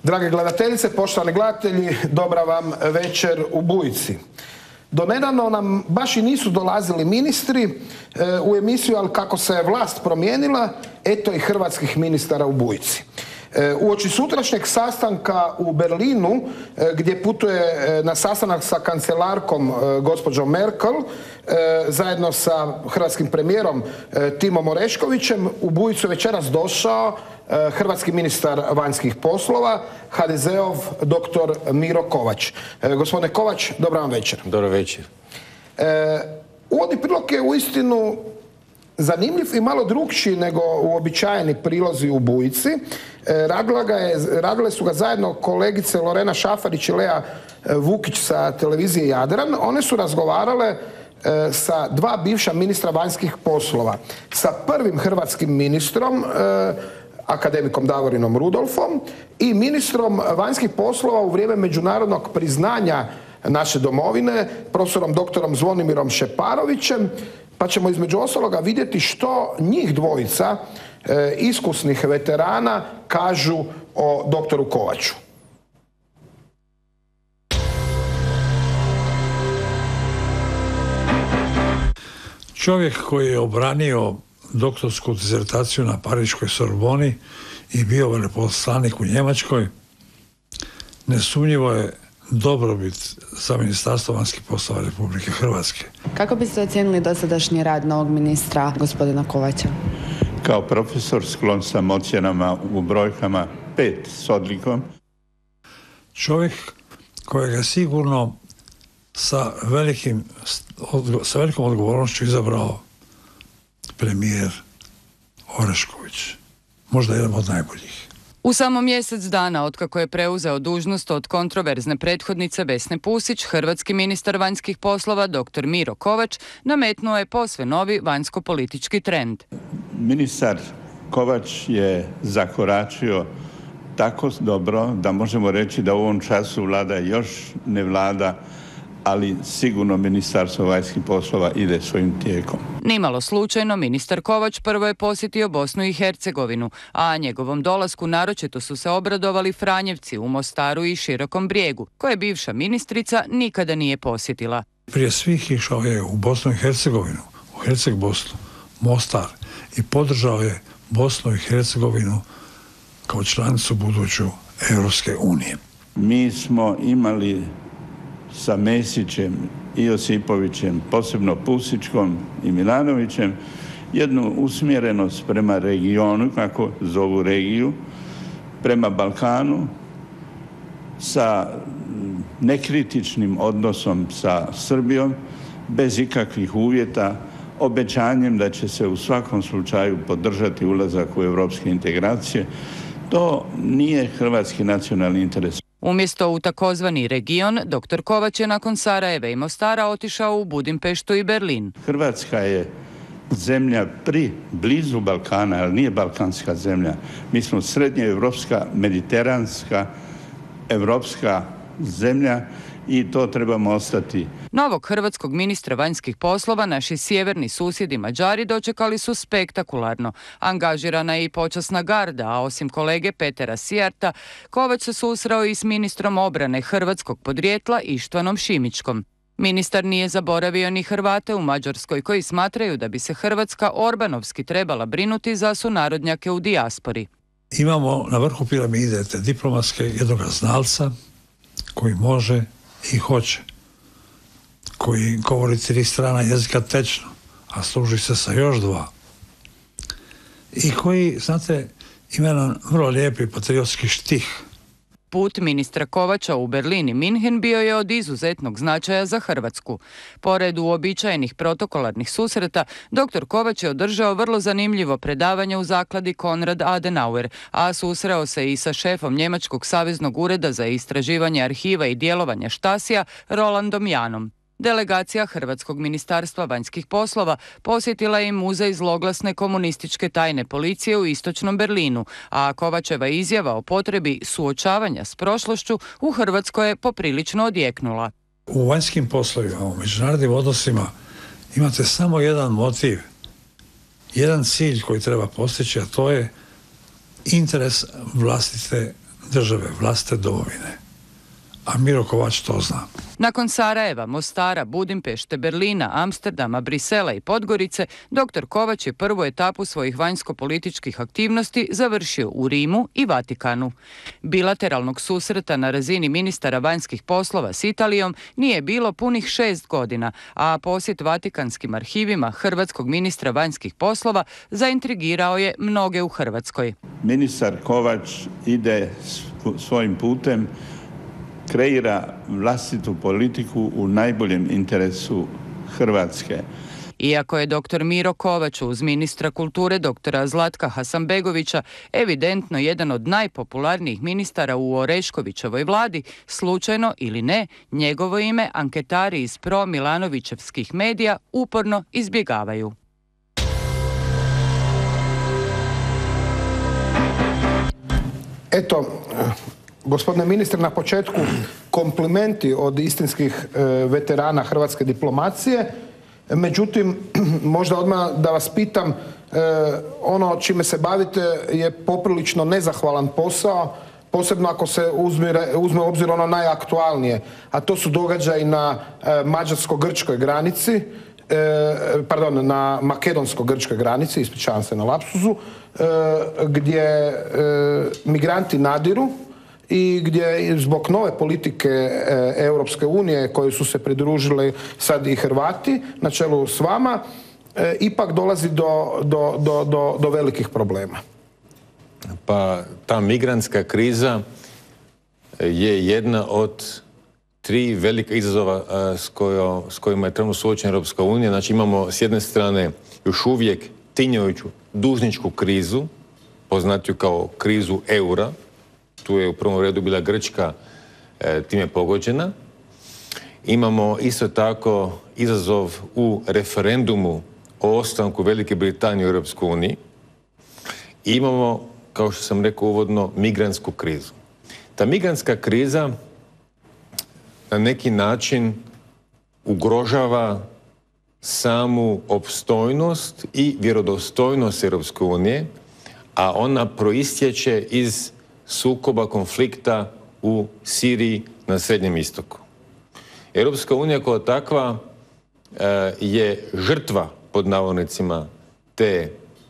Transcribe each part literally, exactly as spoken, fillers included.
Drage gledateljice, poštovani gledatelji, dobra vam večer u Bujici. Donedavno nam baš i nisu dolazili ministri e, u emisiju, ali kako se vlast promijenila, eto i hrvatskih ministara u Bujici. E, uoči sutrašnjeg sastanka u Berlinu, e, gdje putuje e, na sastanak sa kancelarkom e, gospođom Merkel, e, zajedno sa hrvatskim premijerom e, Timom Oreškovićem, u Bujicu večeras došao e, hrvatski ministar vanjskih poslova, ha de ze-ov doktor Miro Kovač. E, gospodine Kovač, dobra vam večer. Dobro večer. E, uvodni prilog je uistinu zanimljiv i malo drukčiji nego uobičajeni prilozi u Bujici. E, radila ga je, radile su ga zajedno kolegice Lorena Šafarić i Lea Vukić sa televizije Jadran. One su razgovarale e, sa dva bivša ministra vanjskih poslova. Sa prvim hrvatskim ministrom, e, akademikom Davorinom Rudolfom, i ministrom vanjskih poslova u vrijeme međunarodnog priznanja naše domovine, profesorom doktorom Zvonimirom Šeparovićem, pa ćemo između ostaloga vidjeti što njih dvojica e, iskusnih veterana kažu o doktoru Kovaču. Čovjek koji je obranio doktorsku disertaciju na Pariškoj Sorboni i bio veleposlanik u Njemačkoj, nesumnjivo je dobrobit za Ministarstvo vanjskih poslova Republike Hrvatske. Kako biste ocijenili dosadašnji rad novog ministra, gospodina Kovača? Kao profesor sklon sam ocjenama u brojkama pet s odlikom. Čovjek kojega je sigurno sa, velikim, sa velikom odgovornošću izabrao premijer Orešković. Možda jedan od najboljih. U samo mjesec dana otkako je preuzeo dužnost od kontroverzne prethodnice Vesne Pusić, hrvatski ministar vanjskih poslova doktor Miro Kovač nametnuo je posve novi vanjsko-politički trend. Ministar Kovač je zakoračio tako dobro da možemo reći da u ovom času vlada još ne vlada, ali sigurno Ministarstvo vanjskih poslova ide svojim tijekom. Nimalo slučajno, ministar Kovač prvo je posjetio Bosnu i Hercegovinu, a njegovom dolasku naročito su se obradovali Franjevci u Mostaru i Širokom Brijegu, koje bivša ministrica nikada nije posjetila. Prije svih išao je u Bosnu i Hercegovinu, u Herceg Bosnu, Mostar, i podržao je Bosnu i Hercegovinu kao članicu buduću Europske unije. Mi smo imali sa Mesićem i Josipovićem, posebno Pusićkom i Milanovićem, jednu usmjerenost prema regionu, kako zovu regiju, prema Balkanu, sa nekritičnim odnosom sa Srbijom, bez ikakvih uvjeta, obećanjem da će se u svakom slučaju podržati ulazak u europske integracije. To nije hrvatski nacionalni interes. Umjesto u takozvani region, doktor Kovač je nakon Sarajeva i Mostara otišao u Budimpeštu i Berlin. Hrvatska je zemlja pri blizu Balkana, ali nije balkanska zemlja. Mi smo srednjeevropska, mediteranska, evropska zemlja i to trebamo ostati. Novog hrvatskog ministra vanjskih poslova naši sjeverni susjedi Mađari dočekali su spektakularno. Angažirana je i počasna garda, a osim kolege Petera Sijarta, Kovač se susreo i s ministrom obrane hrvatskog podrijetla Ištvanom Šimičkom. Ministar nije zaboravio ni Hrvate u Mađarskoj koji smatraju da bi se Hrvatska orbanovski trebala brinuti za sunarodnjake u dijaspori. Imamo na vrhu piramide te diplomatske jednoga znalca koji može i hoće, koji govori tri strana jezika tečno, a služi se sa još dva. I koji, znate, ima jedan vrlo lijepi patriotski štih. Put ministra Kovača u Berlin i Minhen bio je od izuzetnog značaja za Hrvatsku. Pored uobičajenih protokolarnih susreta, doktor Kovač je održao vrlo zanimljivo predavanje u zakladi Konrad Adenauer, a susreo se i sa šefom Njemačkog saveznog ureda za istraživanje arhiva i djelovanja Štasija, Rolandom Janom. Delegacija Hrvatskog ministarstva vanjskih poslova posjetila je i muzej zloglasne komunističke tajne policije u istočnom Berlinu, a Kovačeva izjava o potrebi suočavanja s prošlošću u Hrvatskoj je poprilično odjeknula. U vanjskim poslovima, u međunarodnim odnosima imate samo jedan motiv, jedan cilj koji treba postići, a to je interes vlastite države vlastite domovine. A Miro Kovač to zna. Nakon Sarajeva, Mostara, Budimpešte, Berlina, Amsterdama, Brisela i Podgorice, doktor Kovač je prvu etapu svojih vanjsko-političkih aktivnosti završio u Rimu i Vatikanu. Bilateralnog susreta na razini ministara vanjskih poslova s Italijom nije bilo punih šest godina, a posjet Vatikanskim arhivima hrvatskog ministra vanjskih poslova zaintrigirao je mnoge u Hrvatskoj. Ministar Kovač ide svojim putem, kreira vlastitu politiku u najboljem interesu Hrvatske. Iako je doktor Miro Kovač uz ministra kulture doktora Zlatka Hasanbegovića evidentno jedan od najpopularnijih ministara u Oreškovićevoj vladi, slučajno ili ne, njegovo ime anketari iz pro-milanovićevskih medija uporno izbjegavaju. Eto, gospodine ministre, na početku komplimenti od istinskih e, veterana hrvatske diplomacije. Međutim, možda odmah da vas pitam, e, ono čime se bavite je poprilično nezahvalan posao, posebno ako se uzme, uzme u obzir ono najaktualnije, a to su događaji na e, mađarsko-grčkoj granici, e, pardon, na makedonsko-grčkoj granici, ispričavam se na lapsusu, e, gdje e, migranti nadiru i gdje zbog nove politike e, Europske unije koje su se pridružili sad i Hrvati na čelu s vama, e, ipak dolazi do, do, do, do, do velikih problema. Pa ta migrantska kriza je jedna od tri velika izazova a, s, kojo, s kojima je trenutno suočena Europska unija. Znači imamo s jedne strane još uvijek tinjajuću dužničku krizu, poznatiju kao krizu eura. Tu je u prvom redu bila Grčka e, time pogođena. Imamo isto tako izazov u referendumu o ostanku Velike Britanije u Europskoj uniji. I imamo, kao što sam rekao uvodno, migrantsku krizu. Ta migrantska kriza na neki način ugrožava samu opstojnost i vjerodostojnost Europske unije, a ona proistječe iz sukoba, konflikta u Siriji na Srednjem istoku. Europska unija kao takva e, je žrtva, pod navodnicima, te,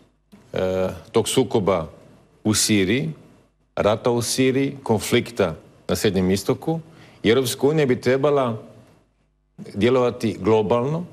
e, tog sukoba u Siriji, rata u Siriji, konflikta na Srednjem istoku. I Europska unija bi trebala djelovati globalno,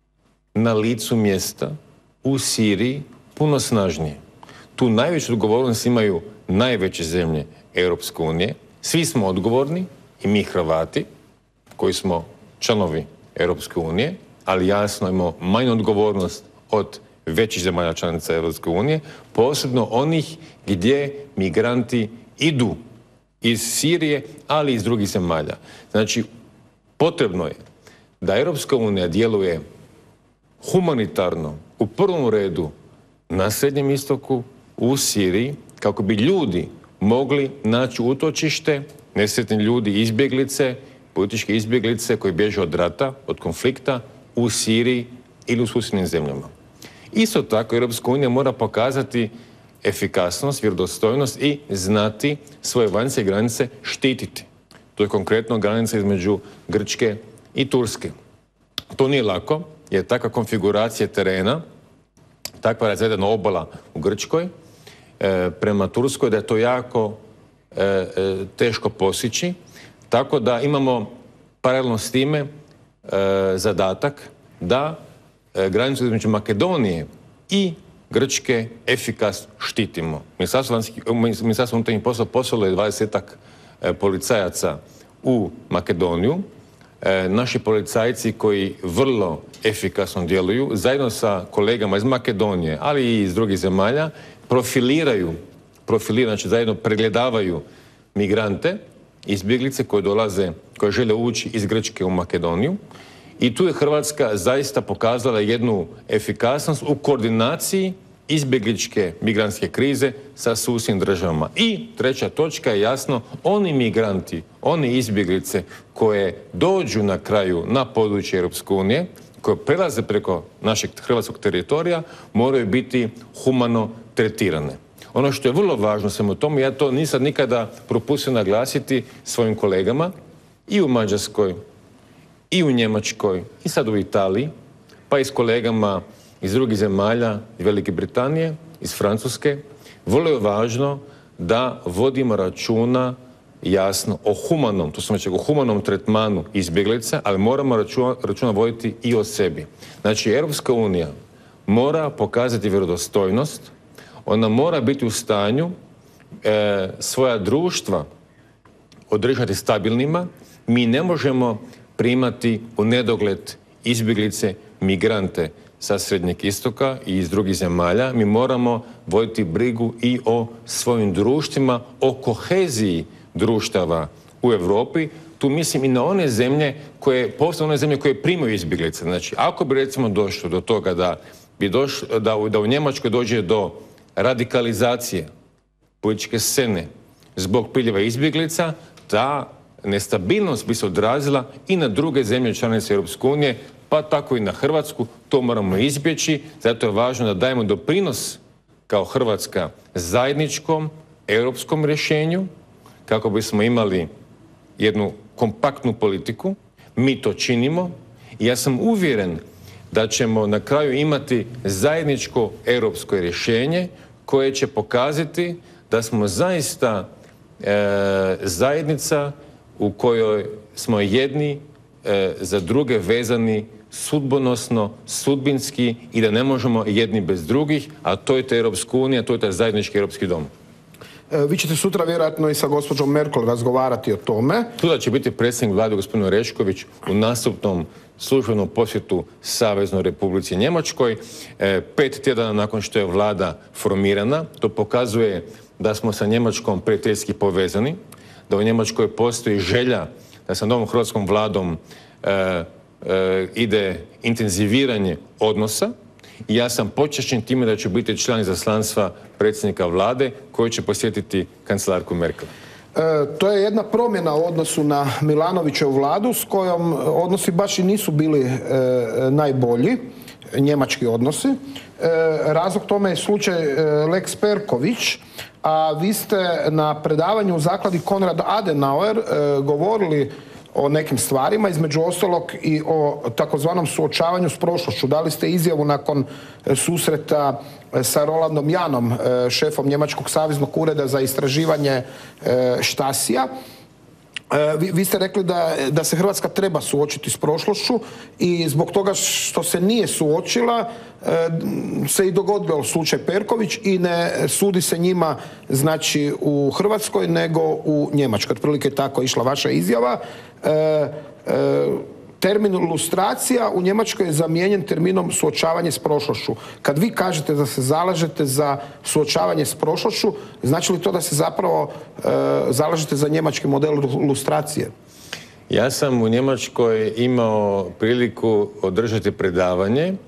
na licu mjesta, u Siriji, puno snažnije. Tu najveću odgovornost imaju najveće zemlje Europske unije. Svi smo odgovorni, i mi Hrvati, koji smo članovi Europske unije, ali jasno imamo manju odgovornost od većih zemalja članica Europske unije, posebno onih gdje migranti idu iz Sirije, ali i iz drugih zemalja. Znači, potrebno je da Europska unija djeluje humanitarno, u prvom redu na Srednjem istoku, u Siriji, kako bi ljudi mogli naći utočište, nesretni ljudi, izbjeglice, političke izbjeglice koji bježe od rata, od konflikta u Siriji ili u susjednim zemljama. Isto tako, Europska unija mora pokazati efikasnost, vjerodostojnost i znati svoje vanjske granice štititi. To je konkretno granica između Grčke i Turske. To nije lako, jer takva konfiguracija terena, takva razvedena obala u Grčkoj, e, prema Turskoj, da je to jako e, e, teško postići. Tako da imamo paralelno s time e, zadatak da e, granicu između Makedonije i Grčke efikasno štitimo. Ministarstvo unutarnjih poslova poslalo je dvadesetak e, policajaca u Makedoniju. E, naši policajci koji vrlo efikasno djeluju, zajedno sa kolegama iz Makedonije, ali i iz drugih zemalja, profiliraju, profiliraju, znači zajedno pregledavaju migrante, izbjeglice koje dolaze, koje žele ući iz Grčke u Makedoniju. I tu je Hrvatska zaista pokazala jednu efikasnost u koordinaciji izbjegličke migrantske krize sa susjednim državama. I treća točka je jasno, oni migranti, oni izbjeglice koje dođu na kraju na područje Europske unije, koje prelaze preko našeg hrvatskog teritorija, moraju biti humano tretirane. Ono što je vrlo važno sam u tomu, ja to nisam nikada propustio naglasiti svojim kolegama i u Mađarskoj, i u Njemačkoj, i sad u Italiji, pa i s kolegama iz drugih zemalja, iz Velike Britanije, iz Francuske. Vrlo je važno da vodimo računa jasno o humanom, to sam već o humanom tretmanu izbjeglica, ali moramo računa, računa voditi i o sebi. Znači, Europska unija mora pokazati vjerodostojnost, ona mora biti u stanju e, svoja društva održati stabilnima. Mi ne možemo primati u nedogled izbjeglice, migrante sa Srednjeg istoka i iz drugih zemalja. Mi moramo voditi brigu i o svojim društvima, o koheziji društava u Europi. Tu mislim i na one zemlje koje, posebno one zemlje koje primaju izbjeglice. Znači, ako bi recimo došlo do toga da bi došlo, da, da u Njemačkoj dođe do radikalizacije političke scene zbog priljeva izbjeglica, ta nestabilnost bi se odrazila i na druge zemlje članice Europske unije, pa tako i na Hrvatsku. To moramo izbjeći, zato je važno da dajemo doprinos kao Hrvatska zajedničkom europskom rješenju, kako bismo imali jednu kompaktnu politiku. Mi to činimo i ja sam uvjeren da ćemo na kraju imati zajedničko europsko rješenje koje će pokazati da smo zaista e, zajednica u kojoj smo jedni e, za druge vezani sudbonosno, sudbinski i da ne možemo jedni bez drugih, a to je ta Europska unija, to je taj zajednički europski dom. Vi ćete sutra vjerojatno i sa gospođom Merkel razgovarati o tome. Sutra će biti predsjednik vlade gospodin Orešković u nastupnom službenom posjetu Saveznoj Republici Njemačkoj. E, pet tjedana nakon što je vlada formirana, to pokazuje da smo sa Njemačkom prijateljski povezani, da u Njemačkoj postoji želja da sa novom hrvatskom vladom e, e, ide intenziviranje odnosa. I ja sam počašćen time da ću biti član izaslanstva predsjednika vlade koji će posjetiti kancelarku Merkel. E, to je jedna promjena u odnosu na Milanovićevu vladu s kojom odnosi baš i nisu bili e, najbolji, njemački odnosi. E, razlog tome je slučaj e, Lex Perković, a vi ste na predavanju u zakladi Konrad Adenauer e, govorili o nekim stvarima, između ostalog i o takozvanom suočavanju s prošlošću. Dali ste izjavu nakon susreta sa Rolandom Janom, šefom Njemačkog saveznog ureda za istraživanje Štasija. Vi, vi ste rekli da, da se Hrvatska treba suočiti s prošlošću i zbog toga što se nije suočila se i dogodio slučaj Perković i ne sudi se njima znači u Hrvatskoj nego u Njemačkoj. Otprilike tako je išla vaša izjava. E, e, termin lustracija u Njemačkoj je zamijenjen terminom suočavanje s prošlošću. Kad vi kažete da se zalažete za suočavanje s prošlošću, znači li to da se zapravo e, zalažete za njemački model lustracije? Ja sam u Njemačkoj imao priliku održati predavanje e,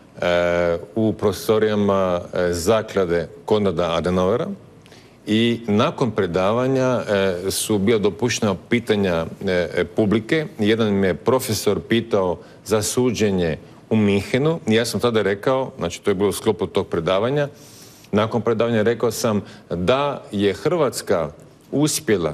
u prostorijama e, zaklade Konrada Adenauera. I nakon predavanja e, su bila dopuštena pitanja e, publike. Jedan me profesor pitao za suđenje u Minhenu. I ja sam tada rekao, znači to je bilo u sklopu tog predavanja, nakon predavanja rekao sam da je Hrvatska uspjela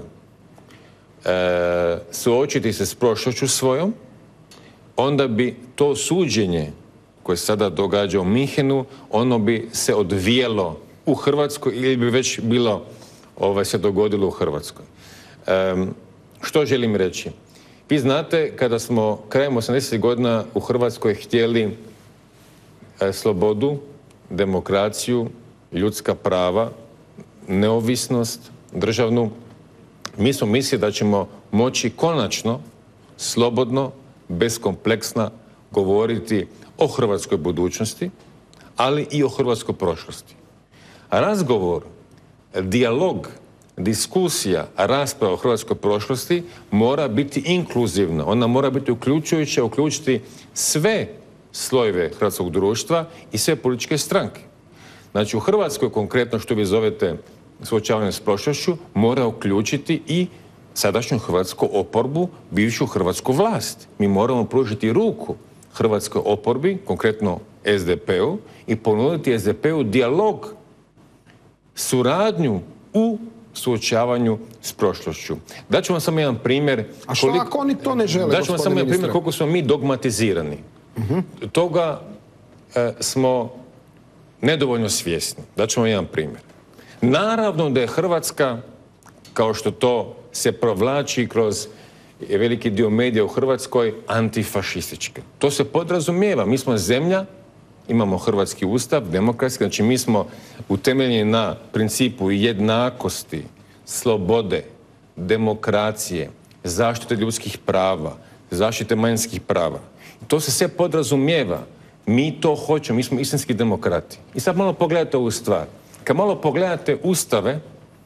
e, suočiti se s prošlošću svojom, onda bi to suđenje koje se sada događa u Minhenu, ono bi se odvijelo u Hrvatskoj ili bi već bilo ovaj, se dogodilo u Hrvatskoj. Um, što želim reći? Vi znate, kada smo krajem osamdesetih godina u Hrvatskoj htjeli e, slobodu, demokraciju, ljudska prava, neovisnost državnu, mi smo mislili da ćemo moći konačno, slobodno, beskompleksno govoriti o hrvatskoj budućnosti, ali i o hrvatskoj prošlosti. Razgovor, dijalog, diskusija, rasprava o hrvatskoj prošlosti mora biti inkluzivna. Ona mora biti uključujuća, uključiti sve slojeve hrvatskog društva i sve političke stranke. Znači u Hrvatskoj konkretno, što vi zovete suočavanje s prošlošću, mora uključiti i sadašnju hrvatsku oporbu, bivšu hrvatsku vlast. Mi moramo pružiti ruku hrvatskoj oporbi, konkretno es de pe u, i ponuditi es de pe u dijalog suradnju u suočavanju s prošlošću. Daću vam samo jedan primjer. A što koliko, ako oni to ne žele, daću vam samo jedan primjer koliko smo mi dogmatizirani. Uh-huh. Toga e, smo nedovoljno svjesni. Daću vam jedan primjer. Naravno da je Hrvatska, kao što to se provlači kroz veliki dio medija u Hrvatskoj, antifašistička. To se podrazumijeva. Mi smo zemlja, imamo hrvatski ustav, demokratski, znači mi smo utemeljeni na principu jednakosti, slobode, demokracije, zaštite ljudskih prava, zaštite manjinskih prava. To se sve podrazumijeva. Mi to hoćemo, mi smo istinski demokrati. I sad malo pogledajte ovu stvar. Kad malo pogledate ustave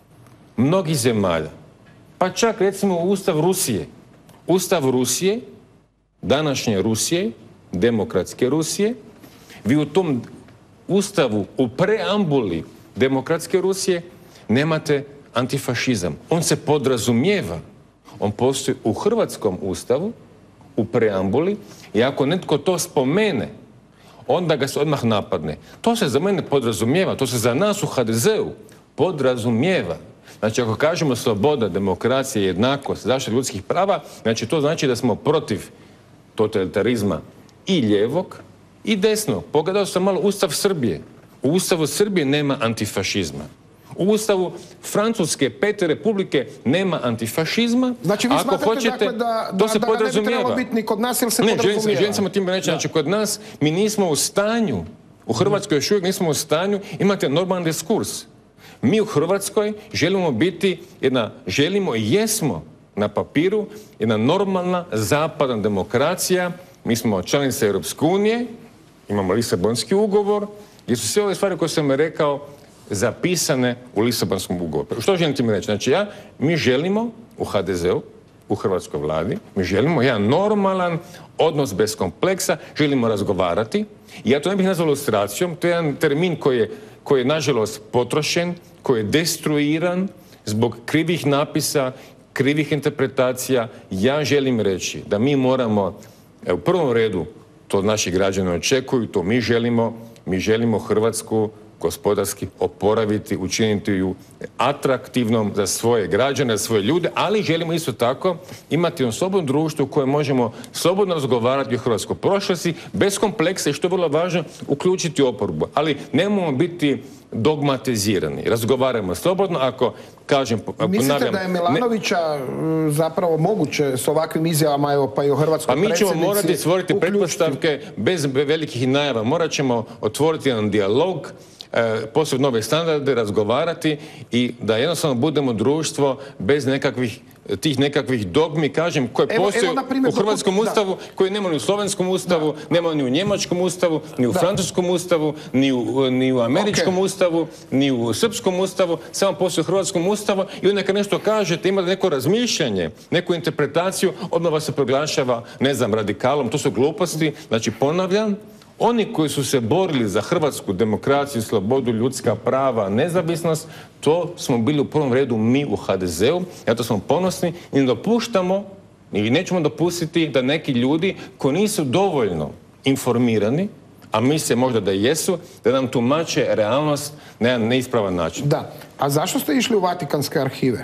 mnogih zemalja, pa čak recimo ustav Rusije. Ustav Rusije, današnje Rusije, demokratske Rusije, vi u tom ustavu, u preambuli demokratske Rusije, nemate antifašizam. On se podrazumijeva. On postoji u hrvatskom ustavu, u preambuli, i ako netko to spomene, onda ga se odmah napadne. To se za mene podrazumijeva, to se za nas u ha de zeu podrazumijeva. Znači, ako kažemo sloboda, demokracija, jednakost, zaštita ljudskih prava, znači to znači da smo protiv totalitarizma i ljevog i desnog. Pogledao sam malo Ustav Srbije. U Ustavu Srbije nema antifašizma. U Ustavu Francuske pete republike nema antifašizma. Znači vi smatrate, hoćete, dakle, da, to se da, da ga ne bi trebalo biti ni kod nas ili se ne, podrazumijeva? Želim samo tim reći, znači kod nas mi nismo u stanju, u Hrvatskoj još uvijek nismo u stanju imati normalan diskurs. Mi u Hrvatskoj želimo biti jedna, želimo i jesmo na papiru jedna normalna zapadna demokracija. Mi smo članice Europske unije, imamo Lisabonski ugovor, gdje su sve ove stvari koje sam rekao zapisane u Lisabonskom ugovoru. Što želim tim reći? Znači ja, mi želimo u ha de zeu, u hrvatskoj vladi, mi želimo jedan normalan odnos bez kompleksa, želimo razgovarati. I ja to ne bih nazvao ilustracijom, to je jedan termin koji je, koji je nažalost potrošen, koji je destruiran zbog krivih napisa, krivih interpretacija. Ja želim reći da mi moramo, u prvom redu, to naši građani očekuju, to mi želimo, mi želimo Hrvatsku gospodarski oporaviti, učiniti ju atraktivnom za svoje građane, za svoje ljude, ali želimo isto tako imati jedno slobodno društvo u kojem možemo slobodno razgovarati o hrvatskoj prošlosti, bez kompleksa i što je vrlo važno, uključiti oporbu. Ali nemojmo biti dogmatizirani. Razgovaramo slobodno, ako kažem... Mislite ponavljam, da je Milanovića ne, zapravo moguće s ovakvim izjavama, evo, pa i o hrvatskoj predsjednici... Pa mi ćemo morati stvoriti pretpostavke bez velikih najava. Morat ćemo otvoriti jedan dijalog, postaviti nove standarde, razgovarati i da jednostavno budemo društvo bez nekakvih tih nekakvih dogmi, kažem, koje evo, postoje evo, primjer, u hrvatskom doput, ustavu, da. Koje nema ni u slovenskom ustavu, da. Nema ni u njemačkom ustavu, ni u da. Francuskom ustavu, ni u, ni u američkom okay. ustavu, ni u srpskom ustavu, samo postoje u hrvatskom ustavu i onda kad nešto kažete, imate neko razmišljanje, neku interpretaciju, odmah vas se proglašava, ne znam, radikalom, to su gluposti. Znači, ponavljam, oni koji su se borili za hrvatsku demokraciju, slobodu, ljudska prava, nezavisnost, to smo bili u prvom redu mi u ha de zeu, zato smo ponosni i ne dopuštamo i nećemo dopustiti da neki ljudi koji nisu dovoljno informirani, a misle možda da jesu, da nam tumače realnost na jedan neispravan način. Da. A zašto ste išli u Vatikanske arhive?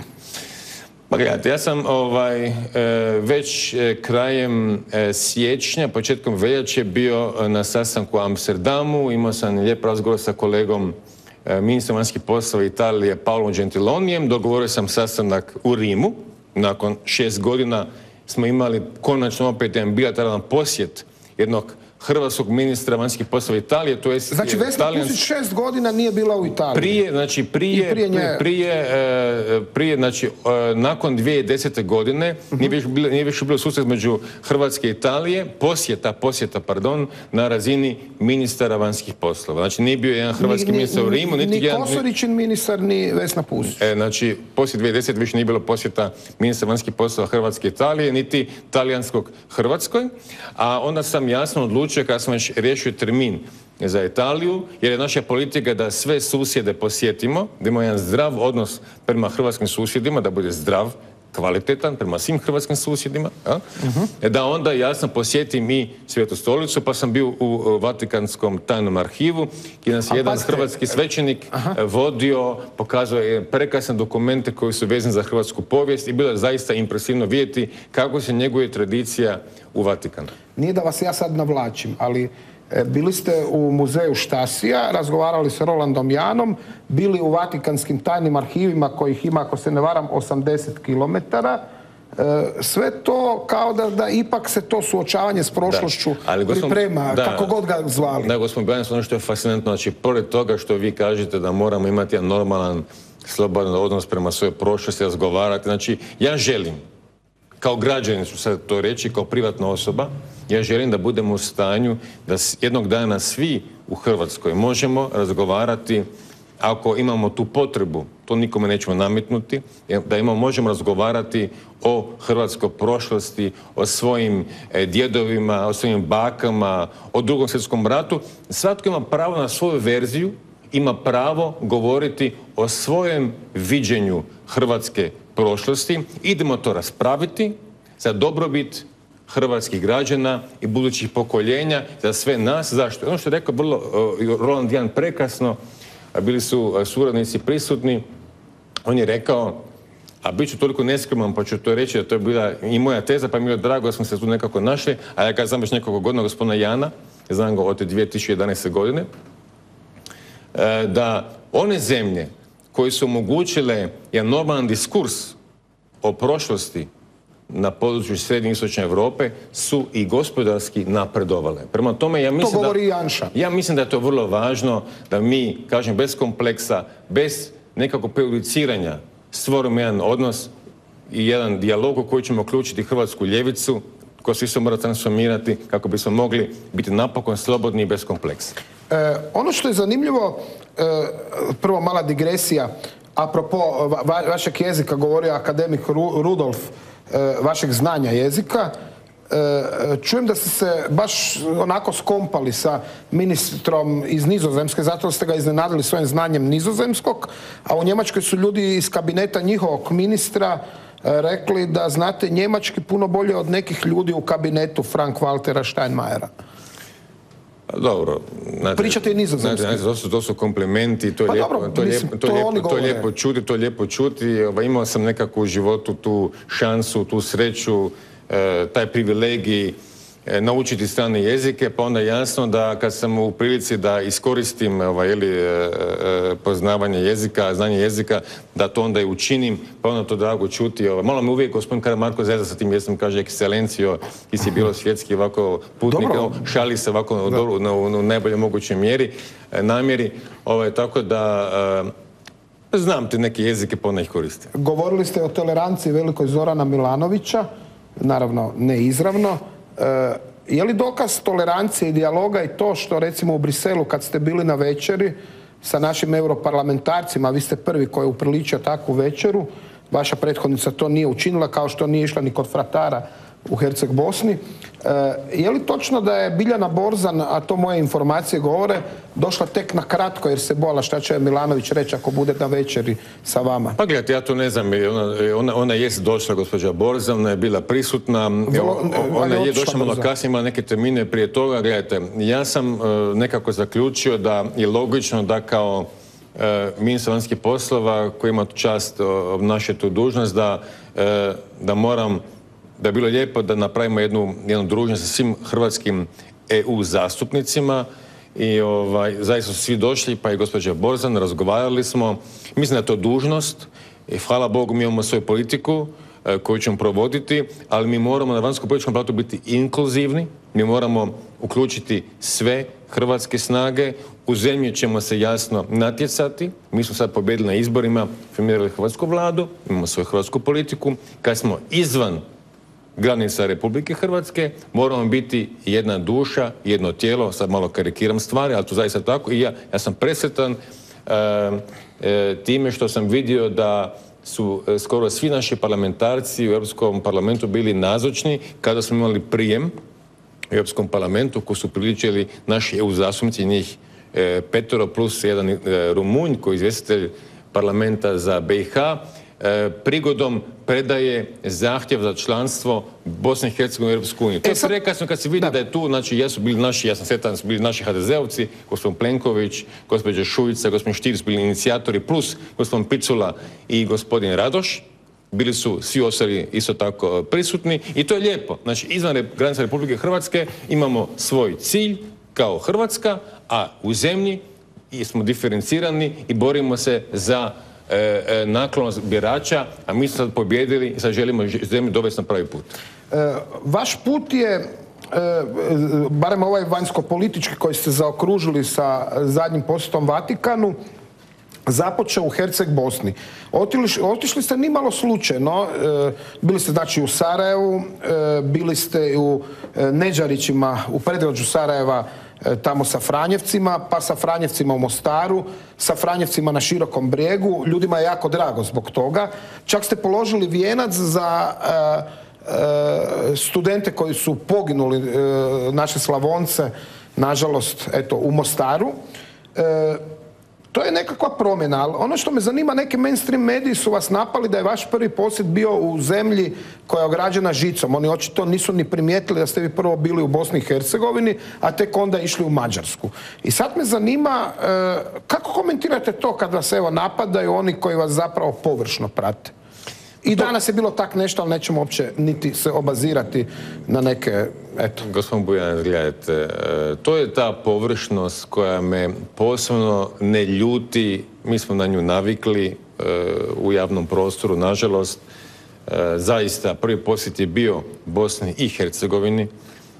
Pa gledajte, ja sam ovaj, e, već e, krajem e, siječnja, početkom veljače bio na sastanku u Amsterdamu, imao sam lijep razgovor sa kolegom e, ministrom vanjskih poslova Italije Paolom Gentilonijem, dogovorio sam sastanak u Rimu, nakon šest godina smo imali konačno opet jedan bilateralan posjet jednog hrvatskog ministra vanjskih poslova Italije, to je... Znači Vesna Talijans... Pusić šest godina nije bila u Italiji. Prije, znači prije, prije, nje... prije, prije, znači nakon dvije tisuće desete godine uh-huh. nije više bilo, nije više bilo susret među Hrvatske i Italije, posjeta, posjeta, pardon, na razini ministara vanjskih poslova. Znači nije bio jedan hrvatski ni, ministar ni, u Rimu, niti ni jedan... Ni Kosoričin ministar, ni Vesna Pusić. E, znači, poslije dvije tisuće desete više nije bilo posjeta ministra vanjskih poslova Hrvatske i Italije, niti talijanskog Hrvatskoj, a onda sam jasno odlučio kada sam već riješio termin za Italiju, jer je naša politika da sve susjede posjetimo, da imamo jedan zdrav odnos prema hrvatskim susjedima, da bude zdrav, kvalitetan prema svim hrvatskim susjedima, ja? uh-huh. da onda jasno posjetim i Svetu stolicu, pa sam bio u Vatikanskom tajnom arhivu gdje nas jedan paste, hrvatski svećenik aha. vodio, pokazao je prekrasne dokumente koji su vezani za hrvatsku povijest i bilo je zaista impresivno vidjeti kako se njeguje tradicija u Vatikanu. Nije da vas ja sad navlačim, ali bili ste u muzeju Štasija, razgovarali s Rolandom Janom, bili u Vatikanskim tajnim arhivima kojih ima, ako se ne varam, osamdeset kilometara. Sve to kao da, da ipak se to suočavanje s prošlošću da, priprema, da, kako god ga zvali. Da, gospodin Bojanić, ono što je fascinantno, znači, pored toga što vi kažete da moramo imati jedan normalan, slobodan odnos prema svojoj prošlosti, razgovarati, znači, ja želim, kao građanin ću sad to reći, kao privatna osoba, ja želim da budemo u stanju da jednog dana svi u Hrvatskoj možemo razgovarati, ako imamo tu potrebu, to nikome nećemo nametnuti, da imamo, možemo razgovarati o hrvatskoj prošlosti, o svojim e, djedovima, o svojim bakama, o Drugom svjetskom ratu. Svatko ima pravo na svoju verziju, ima pravo govoriti o svojem viđenju hrvatske prošlosti. Idemo to raspraviti za dobrobit hrvatskih građana i budućih pokoljenja, za sve nas. Zašto? Ono što je rekao vrlo uh, Roland Jan prekrasno, a bili su uh, suradnici prisutni, on je rekao, a bit ću toliko neskroman pa ću to reći, da to je bila i moja teza, pa mi je drago da smo se tu nekako našli, a ja kad znam već nekoliko godina gospodina Jana, znam ga od dvije tisuće jedanaeste. godine, uh, da one zemlje koje su omogućile jedan normalan diskurs o prošlosti na području srednje i istočne Europe su i gospodarski napredovale. Prema tome, ja mislim, to govori da, Janša. ja mislim da je to vrlo važno da mi, kažem, bez kompleksa, bez nekako prejudiciranja stvorimo jedan odnos i jedan dijalog u koji ćemo uključiti hrvatsku ljevicu, koja se isto mora transformirati kako bismo mogli biti napokon slobodni i bez kompleksa. E, ono što je zanimljivo, e, prvo mala digresija, apropo va, vašeg jezika, govorio akademik Ru, Rudolf, vašeg znanja jezika. Čujem da ste se baš onako skompali sa ministrom iz Nizozemske, zato ste ga iznenadili svojim znanjem nizozemskog, a u Njemačkoj su ljudi iz kabineta njihovog ministra rekli da znate njemački puno bolje od nekih ljudi u kabinetu Frank-Waltera Steinmeiera. Dobro. Znate, pričate i nizozemski. Znate, to su, to su komplimenti, to je, pa lijepo, dobro, to, mislim, lijepo, to, to, lijepo, to je lijepo čuti, to je lijepo čuti. Ova, imao sam nekako u životu tu šansu, tu sreću, e, taj privilegij e, naučiti strane jezike, pa onda jasno da kad sam u prilici da iskoristim ovaj, ili, e, e, poznavanje jezika, znanje jezika, da to onda i učinim, pa onda to drago čuti. Ovaj. Malo me uvijek gospodin Karamarko zezda sa tim jezikom, kaže ekscelencijo, ti si bilo svjetski ovako putnik, šali se ovako u, na, u, u najbolje mogućoj mjeri, e, namjeri, ovaj, tako da e, znam te neke jezike, pa onda ih koristim. Govorili ste o toleranciji velikoj Zorana Milanovića, naravno ne izravno. E, je li dokaz tolerancije i dijaloga i to što recimo u Briselu kad ste bili na večeri sa našim europarlamentarcima, vi ste prvi koji je upriličio takvu večeru, vaša prethodnica to nije učinila, kao što nije išla ni kod fratara u Herceg Bosni. E, je li točno da je Biljana Borzan, a to moje informacije govore, došla tek na kratko jer se bojala šta će Milanović reći ako bude na večeri sa vama? Pa gledajte, ja to ne znam, ona, ona, ona jest došla, gospođa Borzan, ona je bila prisutna, Volo, ona je došla malo kasnije, imala neke termine prije toga. Gledajte, ja sam uh, nekako zaključio da je logično da kao uh, ministar vanjskih poslova koji ima čast uh, obnašati tu dužnost, da, uh, da moram da je bilo lijepo da napravimo jednu, jednu družnost sa svim hrvatskim E U zastupnicima i ovaj, zaista su svi došli, pa i gospođa Borzan, razgovarali smo. Mislim da je to dužnost i hvala Bogu mi imamo svoju politiku e, koju ćemo provoditi, ali mi moramo na vanjskom političkom platu biti inkluzivni, mi moramo uključiti sve hrvatske snage, u zemlji ćemo se jasno natjecati, mi smo sad pobjedili na izborima, formirali hrvatsku vladu, imamo svoju hrvatsku politiku, kad smo izvan granica Republike Hrvatske, moramo biti jedna duša, jedno tijelo, sad malo karikiram stvari, ali to zaista tako i ja, ja sam presretan e, e, time što sam vidio da su e, skoro svi naši parlamentarci u Europskom parlamentu bili nazočni kada smo imali prijem u Europskom parlamentu koji su priličili naši E U zastupnici, njih e, petero plus jedan e, Rumunj koji je izvjestitelj parlamenta za B i H. prigodom predaje zahtjev za članstvo Bosne i Hercegovine u Europsku uniju. To je prekasno kad se vidi da je tu, znači, jesu bili naši, ja sam sretan, su bili naši ha de zeovci, gospodin Plenković, gospođa Šuica, gospodin Štir su bili inicijatori, plus gospodin Picula i gospodin Radoš. Bili su svi ostali isto tako prisutni i to je lijepo. Znači, izvan granica Republike Hrvatske imamo svoj cilj kao Hrvatska, a u zemlji smo diferencirani i borimo se za e, e, naklonost birača, a mi smo sad pobjedili i sad želimo zemlju dovesti na pravi put. E, vaš put je, e, barem ovaj vanjsko-politički koji ste zaokružili sa zadnjim posjetom Vatikanu, započeo u Herceg Bosni. Otišli, otišli ste nimalo slučajno, e, bili ste znači u Sarajevu, e, bili ste u e, Neđarićima, u predgrađu Sarajeva, e, tamo sa Franjevcima, pa sa Franjevcima u Mostaru, sa Franjevcima na Širokom brijegu. Ljudima je jako drago zbog toga. Čak ste položili vijenac za e, e, studente koji su poginuli, e, naše Slavonce, nažalost, eto, u Mostaru. E, To je nekakva promjena, ali ono što me zanima, neki mainstream mediji su vas napali da je vaš prvi posjet bio u zemlji koja je ograđena žicom. Oni očito nisu ni primijetili da ste vi prvo bili u Bosni i Hercegovini, a tek onda išli u Mađarsku. I sad me zanima, e, kako komentirate to kad vas evo napadaju oni koji vas zapravo površno prate? I danas je bilo tak nešto, ali nećemo uopće niti se obazirati na neke, eto. Gospodin Bujanac, gledajte, to je ta površnost koja me posebno ne ljuti. Mi smo na nju navikli u javnom prostoru, nažalost. Zaista, prvi posjet je bio Bosni i Hercegovini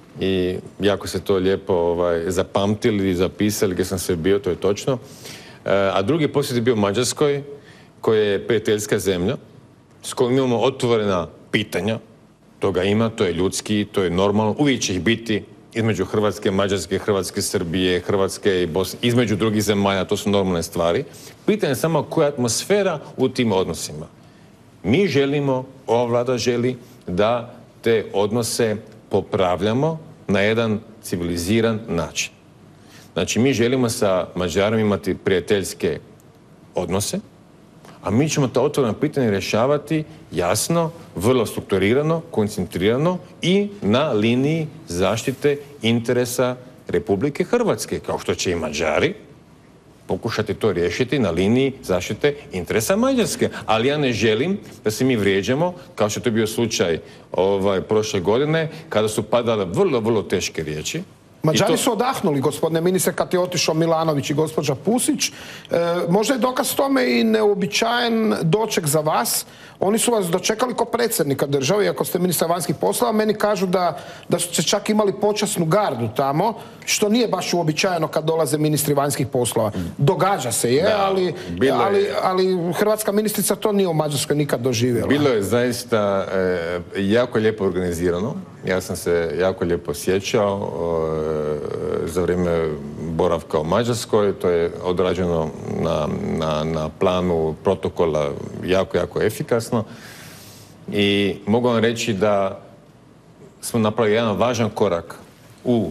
i jako se to lijepo ovaj, zapamtili i zapisali gdje sam sve bio, to je točno. A drugi posjet je bio Mađarskoj, koja je prijateljska zemlja, s kojom imamo otvorena pitanja, toga ima, to je ljudski, to je normalno, uvijek će ih biti između Hrvatske, Mađarske, Hrvatske, Srbije, Hrvatske i Bosne, između drugih zemalja, to su normalne stvari. Pitanje je samo koja je atmosfera u tim odnosima. Mi želimo, ova vlada želi da te odnose popravljamo na jedan civiliziran način. Znači, mi želimo sa Mađarom imati prijateljske odnose, a mi ćemo ta otvorena pitanja rješavati jasno, vrlo strukturirano, koncentrirano i na liniji zaštite interesa Republike Hrvatske, kao što će i Mađari pokušati to riješiti na liniji zaštite interesa Mađarske. Ali ja ne želim da se mi vrijeđamo, kao što je to bio slučaj ovaj, prošle godine, kada su padale vrlo, vrlo teške riječi. Mađari to... su odahnuli, gospodine ministre, kad je otišao Milanović i gospođa Pusić. E, možda je dokaz tome i neobičajen doček za vas. Oni su vas dočekali kao predsjednika države, iako ste ministar vanjskih poslova. Meni kažu da, da ste čak imali počasnu gardu tamo, što nije baš uobičajeno kad dolaze ministri vanjskih poslova. Događa se, je, da, ali, ali, je. ali hrvatska ministrica to nije u Mađarskoj nikad doživjela. Bilo je zaista e, jako lijepo organizirano. Ja sam se jako lijepo sjećao e, za vrijeme boravka u Mađarskoj. To je odrađeno na, na, na planu protokola jako, jako efikasno. I mogu vam reći da smo napravili jedan važan korak u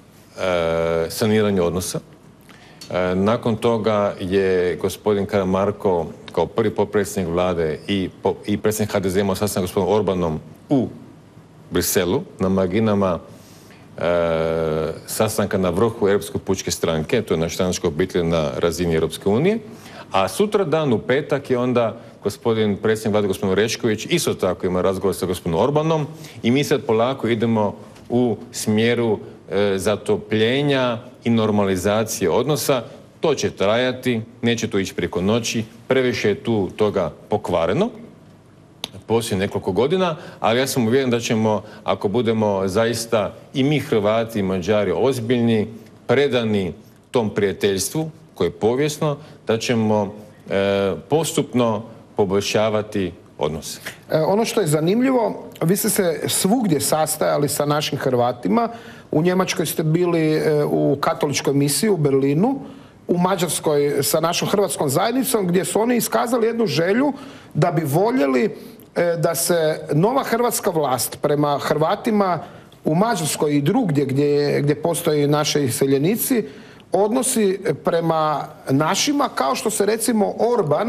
e, saniranju odnosa. E, nakon toga je gospodin Karamarko kao prvi potpredsjednik vlade i, po, i predsjednik ha de ze imao sastanak gospodinom Orbanom u Briselu na marginama e, sastanka na vrhu Europske pučke stranke, to je naš stranačka obitelj na razini Europske unije, a sutra dan u petak je onda gospodin predsjednik vlade, gospodin Orešković, isto tako ima razgovor sa gospodinom Orbanom i mi sad polako idemo u smjeru e, zatopljenja i normalizacije odnosa. To će trajati, neće to ići preko noći, previše je tu toga pokvareno poslije nekoliko godina, ali ja sam uvjeren da ćemo, ako budemo zaista i mi Hrvati i Mađari ozbiljni, predani tom prijateljstvu koje je povijesno, da ćemo e, postupno poboljšavati odnose. E, ono što je zanimljivo, vi ste se svugdje sastajali sa našim Hrvatima. U Njemačkoj ste bili e, u katoličkoj misiji u Berlinu, u Mađarskoj sa našom hrvatskom zajednicom, gdje su oni iskazali jednu želju da bi voljeli da se nova hrvatska vlast prema Hrvatima u Mađarskoj i drugdje gdje, gdje postoje naše iseljenici odnosi prema našima kao što se recimo Orban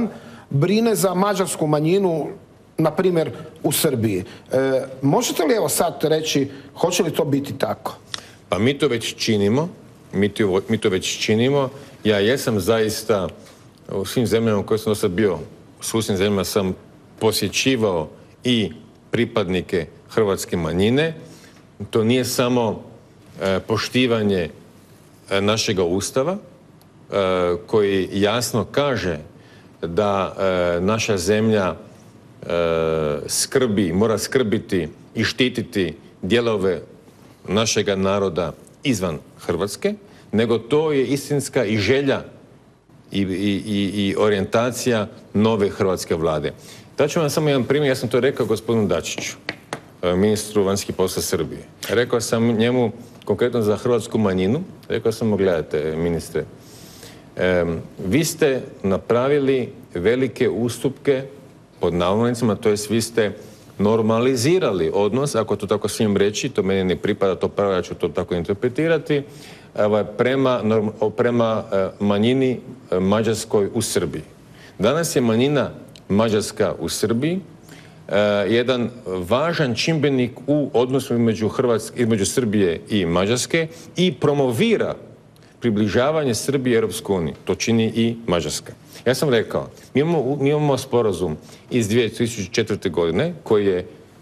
brine za mađarsku manjinu, na primjer u Srbiji. E, možete li evo sad reći, hoće li to biti tako? Pa mi to već činimo, mi to, mi to već činimo. Ja jesam zaista u svim zemljama u kojoj sam dosta bio, u susjednim zemljama sam posjećivao i pripadnike hrvatske manjine. To nije samo e, poštivanje e, našega Ustava, e, koji jasno kaže da e, naša zemlja e, skrbi, mora skrbiti i štititi dijelove našega naroda izvan Hrvatske, nego to je istinska i želja i, i, i orijentacija nove hrvatske vlade. Daću vam samo jedan primjer, ja sam to rekao gospodinu Dačiću, ministru vanjskih poslova Srbije. Rekao sam njemu, konkretno za hrvatsku manjinu, rekao sam mu, gledajte, ministre, e, vi ste napravili velike ustupke, pod navodnicima, to jest vi ste normalizirali odnos, ako to tako smijem reći, to meni ne pripada, to pravo, ja ću to tako interpretirati, prema, prema manjini mađarskoj u Srbiji. Danas je manjina mađarska u Srbiji jedan važan čimbenik u odnosu između, Hrvatske, između Srbije i Mađarske i promovira približavanje Srbije Europskoj uniji. To čini i Mađarska. Ja sam rekao, mi imamo, mi imamo sporazum iz dvije tisuće četvrte. godine koji je